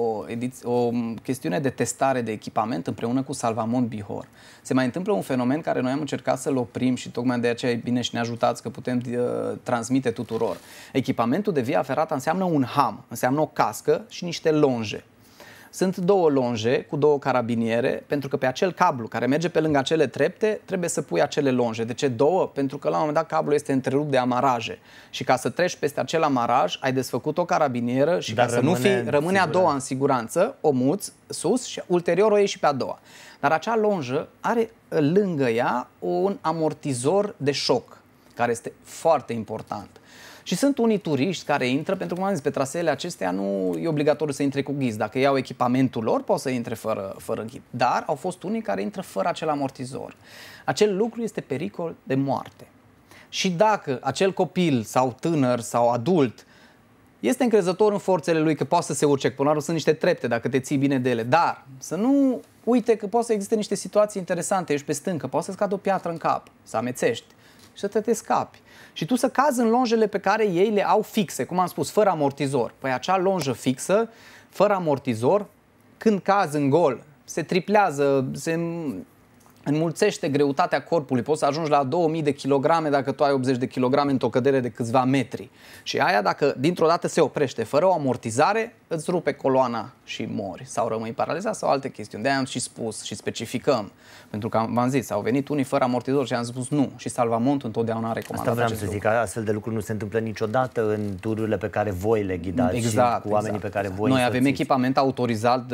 [SPEAKER 7] o chestiune de testare de echipament împreună cu Salvamont Bihor. Se mai întâmplă un fenomen care noi am încercat să-l oprim și tocmai de aceea e bine și ne ajutați că putem transmite tuturor. Echipamentul de Via Ferrata înseamnă un ham, înseamnă o cască și niște lonje. Sunt 2 lonje cu 2 carabiniere, pentru că pe acel cablu care merge pe lângă acele trepte trebuie să pui acele lonje. De ce 2? Pentru că la un moment dat cablul este întrerupt de amaraje și ca să treci peste acel amaraj ai desfăcut o carabinieră și ca să nu fii, rămâne a doua în siguranță, o muți sus și ulterior o iei și pe a doua. Dar acea lonjă are lângă ea un amortizor de șoc, care este foarte important. Și sunt unii turiști care intră, pentru că, cum am zis, pe traseele acestea nu e obligatoriu să intre cu ghid. Dacă iau echipamentul lor, pot să intre fără ghid. Dar au fost unii care intră fără acel amortizor. Acel lucru este pericol de moarte. Și dacă acel copil sau tânăr sau adult este încrezător în forțele lui că poate să se urce, că până la urmă sunt niște trepte dacă te ții bine de ele, dar să nu uite că poate să existe niște situații interesante, ești pe stâncă, poate să-ți cadă o piatră în cap, să amețești și să te scapi. Și tu să cazi în lonjele pe care ei le au fixe, cum am spus, fără amortizor. Păi acea lonjă fixă, fără amortizor, când cazi în gol, se triplează, se înmulțește greutatea corpului. Poți să ajungi la 2000 de kilograme dacă tu ai 80 de kilograme într-o cădere de câțiva metri. Și aia, dacă dintr-o dată se oprește fără o amortizare, îți rupe coloana și mori. Sau rămâi paralizat sau alte chestiuni. De-aia am și spus și specificăm. Pentru că v-am zis, au venit unii fără amortizor și am spus nu. Și Salvamont întotdeauna a recomandat.
[SPEAKER 1] Asta vreau să zic, că astfel de lucruri nu se întâmplă niciodată în tururile pe care voi le ghidați și cu oamenii pe care voi
[SPEAKER 7] noi avem echipament autorizat,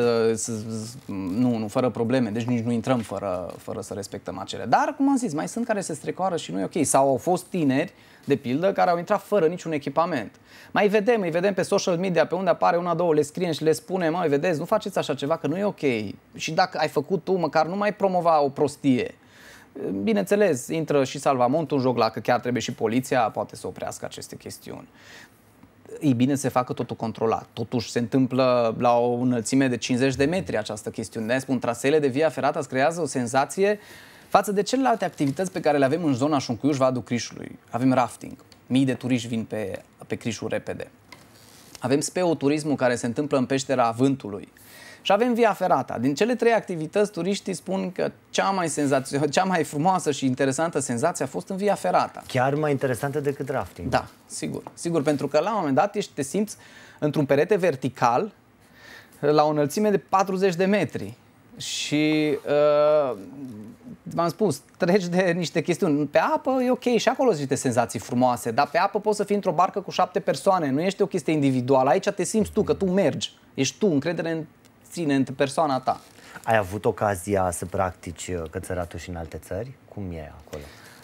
[SPEAKER 7] nu, fără probleme. Deci nici nu intrăm fără să respectăm acele. Dar, cum am zis, mai sunt care se strecoară și nu e ok. Sau au fost tineri, de pildă, care au intrat fără niciun echipament. Îi vedem pe social media, pe unde apare una, două, le scriem și le spunem, măi, vedeți, nu faceți așa ceva, că nu e ok. Și dacă ai făcut tu, măcar nu mai promova o prostie. Bineînțeles, intră și Salvamontul în joc, la că chiar trebuie și poliția, poate să oprească aceste chestiuni. E bine să se facă totul controlat. Totuși se întâmplă la o înălțime de 50 de metri această chestiune. De-aia spun, traseele de Via Ferrata îți creează o senzație față de celelalte activități pe care le avem în zona Șuncuiuș, Vadul Crișului. Avem rafting. Mii de turiști vin pe Crișul repede. Avem speoturismul care se întâmplă în peștera Vântului. Și avem Via Ferrata. Din cele 3 activități, turiștii spun că cea mai frumoasă și interesantă senzație a fost în Via Ferrata.
[SPEAKER 1] Chiar mai interesantă decât rafting.
[SPEAKER 7] Da, sigur. Sigur, pentru că la un moment dat te simți într-un perete vertical la o înălțime de 40 de metri. Și v-am spus, treci de niște chestiuni. Pe apă e ok, și acolo sunt niște senzații frumoase, dar pe apă poți să fii într-o barcă cu 7 persoane, nu ești o chestie individuală. Aici te simți tu, că tu mergi, ești tu, încredere în tine, în persoana ta.
[SPEAKER 1] Ai avut ocazia să practici cățăratul și în alte țări? Cum e acolo?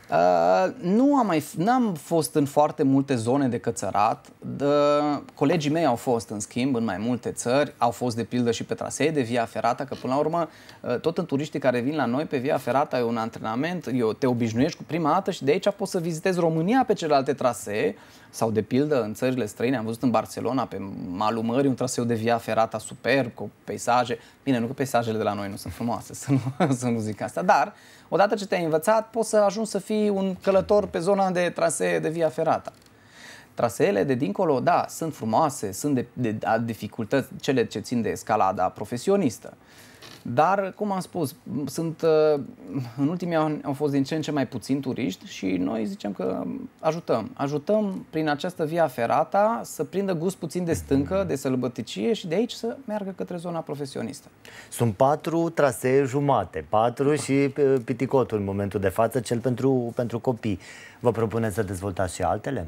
[SPEAKER 7] N-am fost în foarte multe zone de cățărat. Colegii mei au fost, în schimb, în mai multe țări. Au fost, de pildă, și pe trasee de via ferată, că până la urmă, tot în turiștii care vin la noi pe via ferată e un antrenament, te obișnuiești cu prima dată și de aici poți să vizitezi România pe celelalte trasee, sau, de pildă, în țările străine. Am văzut în Barcelona, pe malul mării, un traseu de via ferată superb, cu peisaje. Bine, nu că peisajele de la noi nu sunt frumoase, să nu zic asta, dar odată ce te-ai învățat, poți să ajungi să fii un călător pe zona de trasee de via ferată. Traseele de dincolo, da, sunt frumoase, sunt de dificultăți, cele ce țin de escalada profesionistă. Dar, cum am spus, în ultimii ani au fost din ce în ce mai puțini turiști și noi zicem că ajutăm prin această via ferata să prindă gust puțin de stâncă, de sălbăticie și de aici să meargă către zona profesionistă.
[SPEAKER 1] Sunt 4 trasee jumate, 4 și piticotul în momentul de față, cel pentru copii. Vă propuneți să dezvoltați și altele?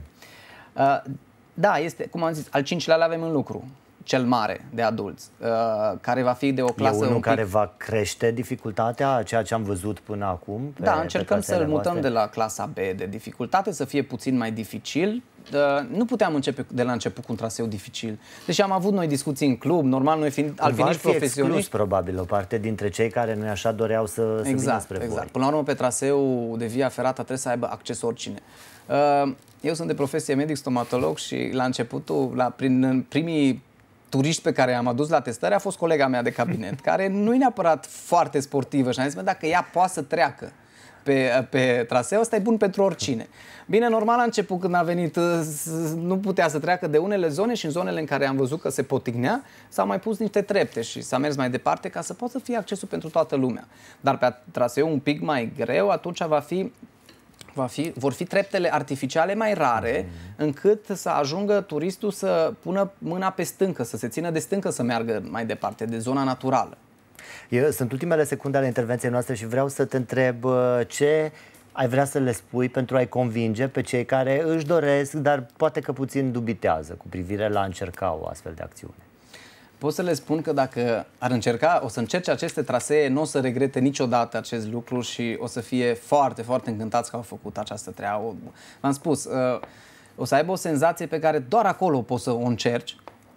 [SPEAKER 7] Da, este, cum am zis, al 5-lea le avem în lucru. Cel mare de adulți, care va fi de o clasă...
[SPEAKER 1] E unul care va crește dificultatea, ceea ce am văzut până acum?
[SPEAKER 7] Da, încercăm să-l mutăm de la clasa B de dificultate, să fie puțin mai dificil. Nu puteam începe de la început cu un traseu dificil. Deși am avut noi discuții în club, normal noi fiind alpiniști profesioniști.
[SPEAKER 1] Exclus, probabil, o parte dintre cei care nu așa doreau să vină spre voi.
[SPEAKER 7] Exact. Până la urmă, pe traseu de via ferată trebuie să aibă acces oricine. Eu sunt de profesie medic stomatolog și la începutul, prin primii turiști pe care i-am adus la testare a fost colega mea de cabinet, care nu e neapărat foarte sportivă și am zis, dacă ea poate să treacă pe traseu, ăsta e bun pentru oricine. Bine, normal, la început, când a venit, nu putea să treacă de unele zone și în zonele în care am văzut că se potignea, s-au mai pus niște trepte și s-a mers mai departe ca să poată să fie accesul pentru toată lumea. Dar pe traseu un pic mai greu, atunci vor fi treptele artificiale mai rare, încât să ajungă turistul să pună mâna pe stâncă, să se țină de stâncă să meargă mai departe, de zona naturală.
[SPEAKER 1] Sunt ultimele secunde ale intervenției noastre și vreau să te întreb ce ai vrea să le spui pentru a-i convinge pe cei care își doresc, dar poate că puțin dubitează cu privire la a încerca o astfel de acțiune.
[SPEAKER 7] Pot să le spun că dacă ar încerca, o să încerce aceste trasee, nu o să regrete niciodată acest lucru și o să fie foarte, foarte încântați că au făcut această treabă. V-am spus, o să aibă o senzație pe care doar acolo poți să o încerci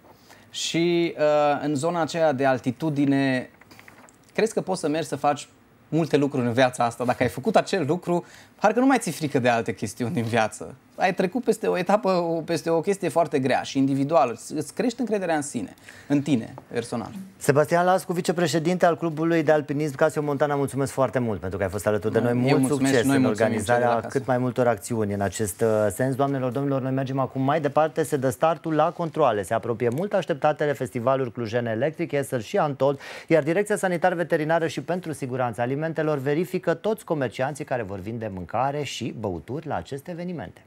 [SPEAKER 7] și în zona aceea de altitudine crezi că poți să mergi să faci multe lucruri în viața asta. Dacă ai făcut acel lucru, parcă nu mai ți-e frică de alte chestiuni din viață. Ai trecut peste o etapă, peste o chestie foarte grea și individuală. Îți crești încrederea în sine, în tine, personal.
[SPEAKER 1] Sebastian Lascu, vicepreședinte al Clubului de Alpinism Casio Montana, mulțumesc foarte mult pentru că ai fost alături de noi. Mult succes în organizarea cât mai multor acțiuni în acest sens. Doamnelor, domnilor, noi mergem acum mai departe. Se dă startul la controale. Se apropie mult așteptatele festivaluri Clujene Electric, Castle și Antol, iar Direcția Sanitar-Veterinară și pentru Siguranța Alimentelor verifică toți comercianții care vor vinde mâncare și băuturi la aceste evenimente.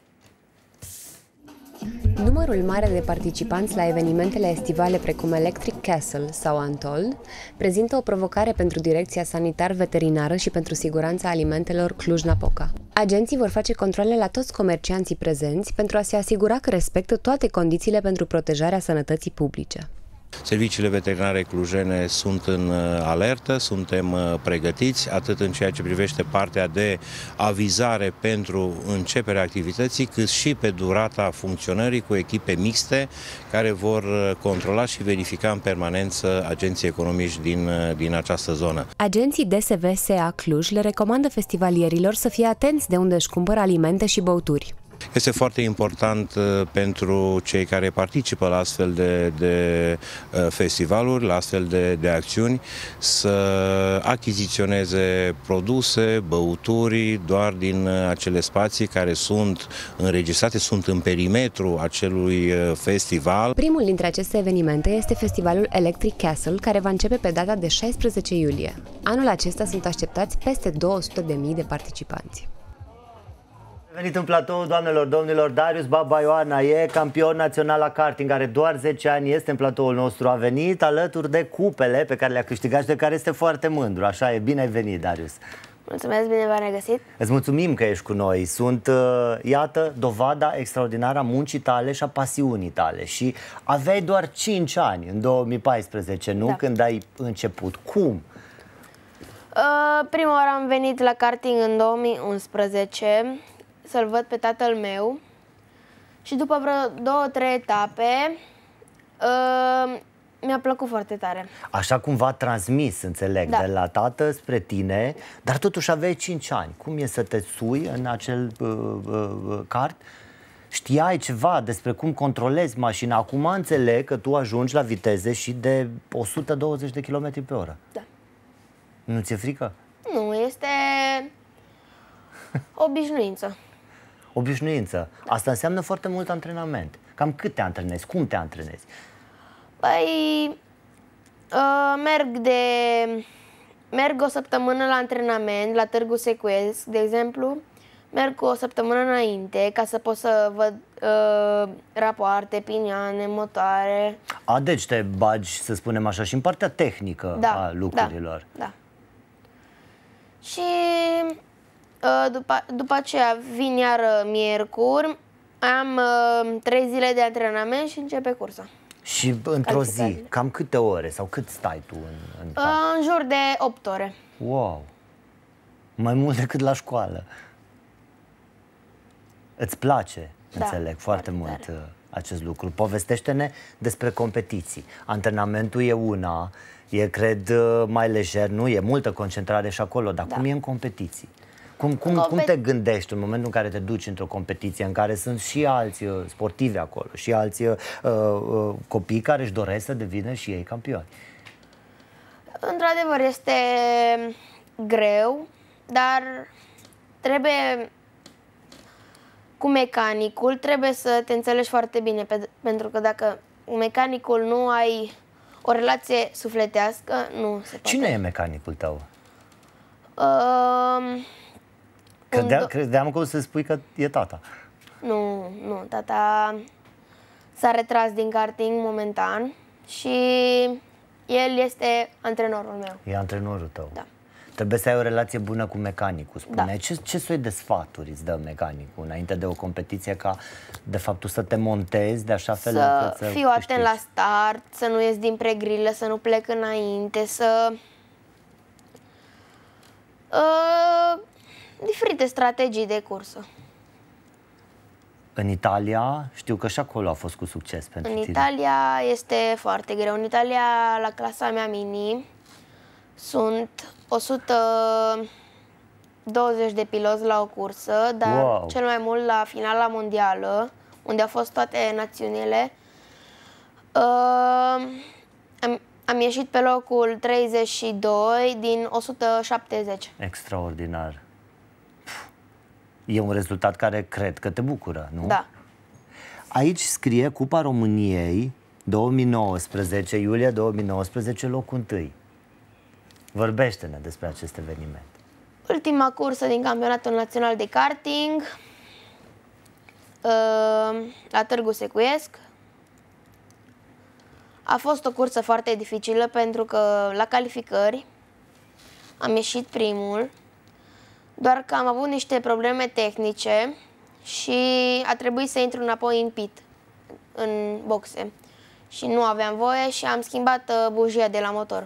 [SPEAKER 8] Numărul mare de participanți la evenimentele estivale precum Electric Castle sau Antol prezintă o provocare pentru Direcția Sanitar-Veterinară și pentru Siguranța Alimentelor Cluj-Napoca. Agenții vor face controale la toți comercianții prezenți pentru a se asigura că respectă toate condițiile pentru protejarea sănătății publice.
[SPEAKER 9] Serviciile veterinare clujene sunt în alertă, suntem pregătiți, atât în ceea ce privește partea de avizare pentru începerea activității, cât și pe durata funcționării cu echipe mixte care vor controla și verifica în permanență agenții economici din această zonă.
[SPEAKER 8] Agenții DSV-SA Cluj le recomandă festivalierilor să fie atenți de unde își cumpără alimente și băuturi.
[SPEAKER 9] Este foarte important pentru cei care participă la astfel de festivaluri, la astfel de acțiuni, să achiziționeze produse, băuturi doar din acele spații care sunt înregistrate, sunt în perimetrul acelui festival.
[SPEAKER 8] Primul dintre aceste evenimente este festivalul Electric Castle, care va începe pe data de 16 iulie. Anul acesta sunt așteptați peste 200.000 de participanți.
[SPEAKER 1] A venit în platou, doamnelor, domnilor, Darius Babaioana, e campion național la karting, are doar 10 ani, este în platoul nostru, a venit alături de cupele pe care le-a câștigat și de care este foarte mândru. Așa e, bine ai venit, Darius.
[SPEAKER 10] Mulțumesc, bine v-am regăsit.
[SPEAKER 1] Îți mulțumim că ești cu noi. Sunt, iată, dovada extraordinară a muncii tale și a pasiunii tale. Și aveai doar 5 ani în 2014, nu? Da. Când ai început. Cum?
[SPEAKER 10] Prima oară am venit la karting în 2011 să-l văd pe tatăl meu și după vreo 2-3 etape mi-a plăcut foarte tare.
[SPEAKER 1] Așa cumva transmis, înțeleg,
[SPEAKER 10] da,
[SPEAKER 1] de la tată spre tine, dar totuși aveai 5 ani. Cum e să te sui în acel kart? Știai ceva despre cum controlezi mașina? Acum înțeleg că tu ajungi la viteze și de 120 de km pe oră.
[SPEAKER 10] Da.
[SPEAKER 1] Nu ți-e frică?
[SPEAKER 10] Nu, este obișnuință.
[SPEAKER 1] Obișnuință. Da. Asta înseamnă foarte mult antrenament. Cam cât te antrenezi? Cum te antrenezi?
[SPEAKER 10] Păi, merg o săptămână la antrenament, la Târgu Secuiesc, de exemplu. Merg cu o săptămână înainte ca să pot să văd rapoarte, pinioane, motoare.
[SPEAKER 1] Deci te bagi, să spunem așa, și în partea tehnică a lucrurilor.
[SPEAKER 10] Da. Și după aceea vin iar miercuri, am 3 zile de antrenament și începe cursa.
[SPEAKER 1] Și într-o zi, cam câte ore sau cât stai tu în
[SPEAKER 10] în jur de 8 ore.
[SPEAKER 1] Wow! Mai mult decât la școală. Îți place, înțeleg, foarte mult acest lucru. Povestește-ne despre competiții. Antrenamentul e una, e, cred, mai lejer, nu? E multă concentrare și acolo, dar cum e în competiții? Cum te gândești în momentul în care te duci într-o competiție în care sunt și alți sportivi acolo, și alți copii care își doresc să devină și ei campioni?
[SPEAKER 10] Într-adevăr, este greu, dar trebuie, cu mecanicul, trebuie să te înțelegi foarte bine, pentru că dacă cu mecanicul nu ai o relație sufletească, nu se poate.
[SPEAKER 1] Cine e mecanicul tău? Credeam că o să spui că e tata.
[SPEAKER 10] Nu, tata s-a retras din karting momentan și el este antrenorul meu.
[SPEAKER 1] E antrenorul tău?
[SPEAKER 10] Da.
[SPEAKER 1] Trebuie să ai o relație bună cu mecanicul. Spune, ce soi de sfaturi îți dă mecanicul înainte de o competiție, ca de fapt tu să te montezi de așa fel încât să
[SPEAKER 10] fiu atent la start, să nu ies din pregrilă, să nu plec înainte, să... diferite strategii de cursă.
[SPEAKER 1] În Italia, știu că și acolo a fost cu succes pentru tine.
[SPEAKER 10] În Italia este foarte greu. În Italia, la clasa mea mini, sunt 120 de piloți la o cursă, dar cel mai mult la finala mondială, unde au fost toate națiunile, am ieșit pe locul 32 din 170.
[SPEAKER 1] Extraordinar. E un rezultat care cred că te bucură, nu?
[SPEAKER 10] Da.
[SPEAKER 1] Aici scrie Cupa României 2019, iulie 2019, locul 1. Vorbește-ne despre acest eveniment.
[SPEAKER 10] Ultima cursă din Campionatul Național de Karting la Târgu Secuiesc. A fost o cursă foarte dificilă pentru că la calificări am ieșit primul, doar că am avut niște probleme tehnice și a trebuit să intru înapoi în pit, în boxe. Și nu aveam voie și am schimbat bujia de la motor.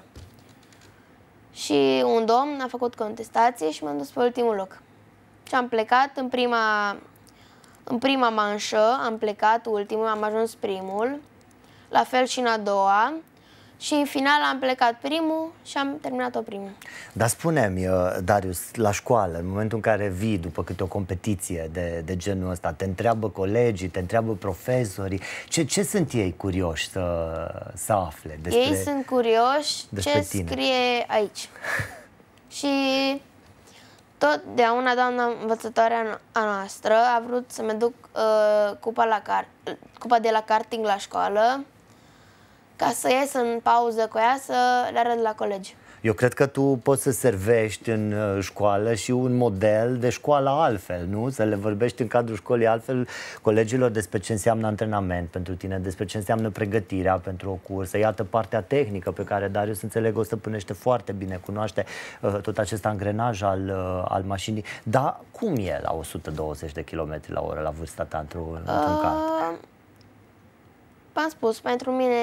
[SPEAKER 10] Și un domn a făcut contestație și m-am dus pe ultimul loc. Și am plecat în prima manșă, am plecat ultimul, am ajuns primul, la fel și în a doua. Și în final am plecat primul și am terminat-o primul.
[SPEAKER 1] Dar spune-mi, Darius, la școală, în momentul în care vii după câte o competiție de genul ăsta, te întreabă colegii, te întreabă profesorii, ce sunt ei curioși să afle despre
[SPEAKER 10] Ei sunt curioși ce
[SPEAKER 1] tine
[SPEAKER 10] scrie aici. Și totdeauna doamna învățătoarea a noastră a vrut să-mi duc cupa de la karting la școală, ca să ies în pauză cu ea să le arăt la colegi.
[SPEAKER 1] Eu cred că tu poți să servești în școală și un model de școală altfel, nu? Să le vorbești în cadrul școlii altfel colegilor despre ce înseamnă antrenament pentru tine, despre ce înseamnă pregătirea pentru o cursă. Iată partea tehnică pe care Darius, înțeleg, o stăpânește foarte bine, cunoaște tot acest angrenaj al mașinii. Dar cum e la 120 de km la oră la vârsta ta într-un kart?
[SPEAKER 10] V-am spus, pentru mine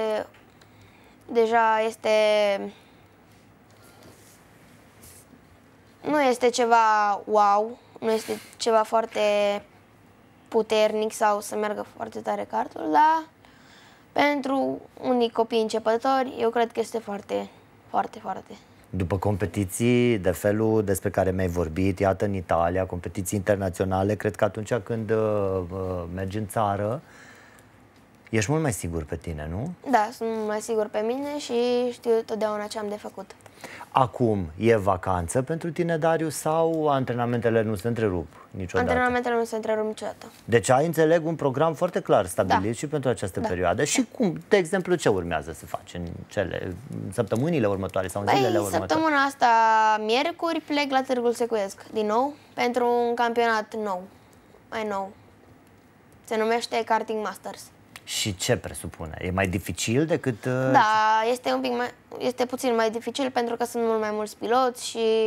[SPEAKER 10] nu este ceva wow, nu este ceva foarte puternic sau să meargă foarte tare kartul, dar pentru unii copii începători, eu cred că este foarte, foarte, foarte.
[SPEAKER 1] După competiții de felul despre care mi-ai vorbit, iată în Italia, competiții internaționale, cred că atunci când mergi în țară, ești mult mai sigur pe tine, nu?
[SPEAKER 10] Da, sunt mult mai sigur pe mine și știu totdeauna ce am de făcut.
[SPEAKER 1] Acum e vacanță pentru tine, Darius, sau antrenamentele nu se întrerup niciodată?
[SPEAKER 10] Antrenamentele nu se întrerup niciodată.
[SPEAKER 1] Deci ai, înțeleg, un program foarte clar stabilit și pentru această perioadă. Și cum, de exemplu, ce urmează să faci în săptămânile următoare sau în zilele următoare?
[SPEAKER 10] Săptămâna asta, miercuri, plec la Târgul Secuiesc, din nou, pentru un campionat nou, mai nou. Se numește Karting Masters.
[SPEAKER 1] Și ce presupune? E mai dificil decât...
[SPEAKER 10] Da, este puțin mai dificil pentru că sunt mult mai mulți piloți și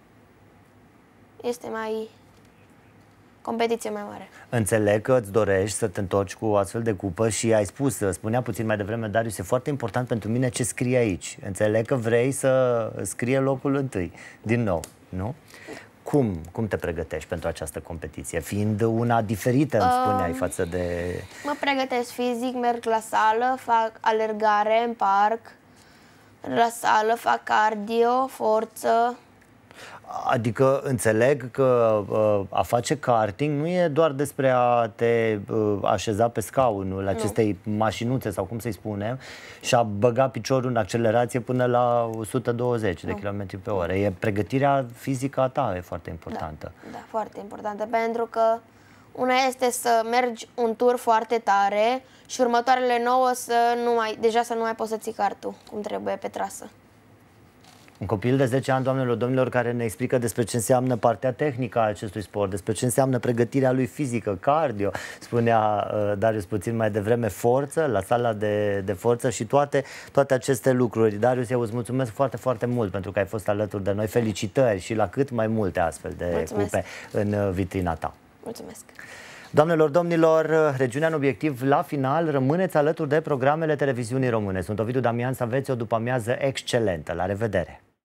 [SPEAKER 10] este competiție mai mare.
[SPEAKER 1] Înțeleg că îți dorești să te întorci cu o astfel de cupă și ai spus, spunea puțin mai devreme Darius, e foarte important pentru mine ce scrie aici. Înțeleg că vrei să scrie locul întâi, din nou, nu? Cum te pregătești pentru această competiție? Fiind una diferită, îmi spuneai, față de...
[SPEAKER 10] Mă pregătesc fizic, merg la sală, fac alergare în parc, la sală fac cardio, forță.
[SPEAKER 1] Adică înțeleg că a face karting nu e doar despre a te așeza pe scaunul acestei mașinuțe sau cum să-i spunem și a băga piciorul în accelerație până la 120 de km pe oră. E pregătirea fizică a ta, e foarte importantă.
[SPEAKER 10] Da, foarte importantă, pentru că una este să mergi un tur foarte tare și următoarele 9 deja să nu mai poți să ții kartul cum trebuie pe trasă.
[SPEAKER 1] Un copil de 10 ani, doamnelor, domnilor, care ne explică despre ce înseamnă partea tehnică a acestui sport, despre ce înseamnă pregătirea lui fizică, cardio, spunea Darius puțin mai devreme, forță, la sala de forță și toate aceste lucruri. Darius, eu îți mulțumesc foarte, foarte mult pentru că ai fost alături de noi. Felicitări și la cât mai multe astfel de cupe în vitrina ta.
[SPEAKER 10] Mulțumesc!
[SPEAKER 1] Doamnelor, domnilor, Regiunea în obiectiv la final. Rămâneți alături de programele televiziunii române. Sunt Ovidiu Damian, să aveți o după-amiază excelentă. La revedere!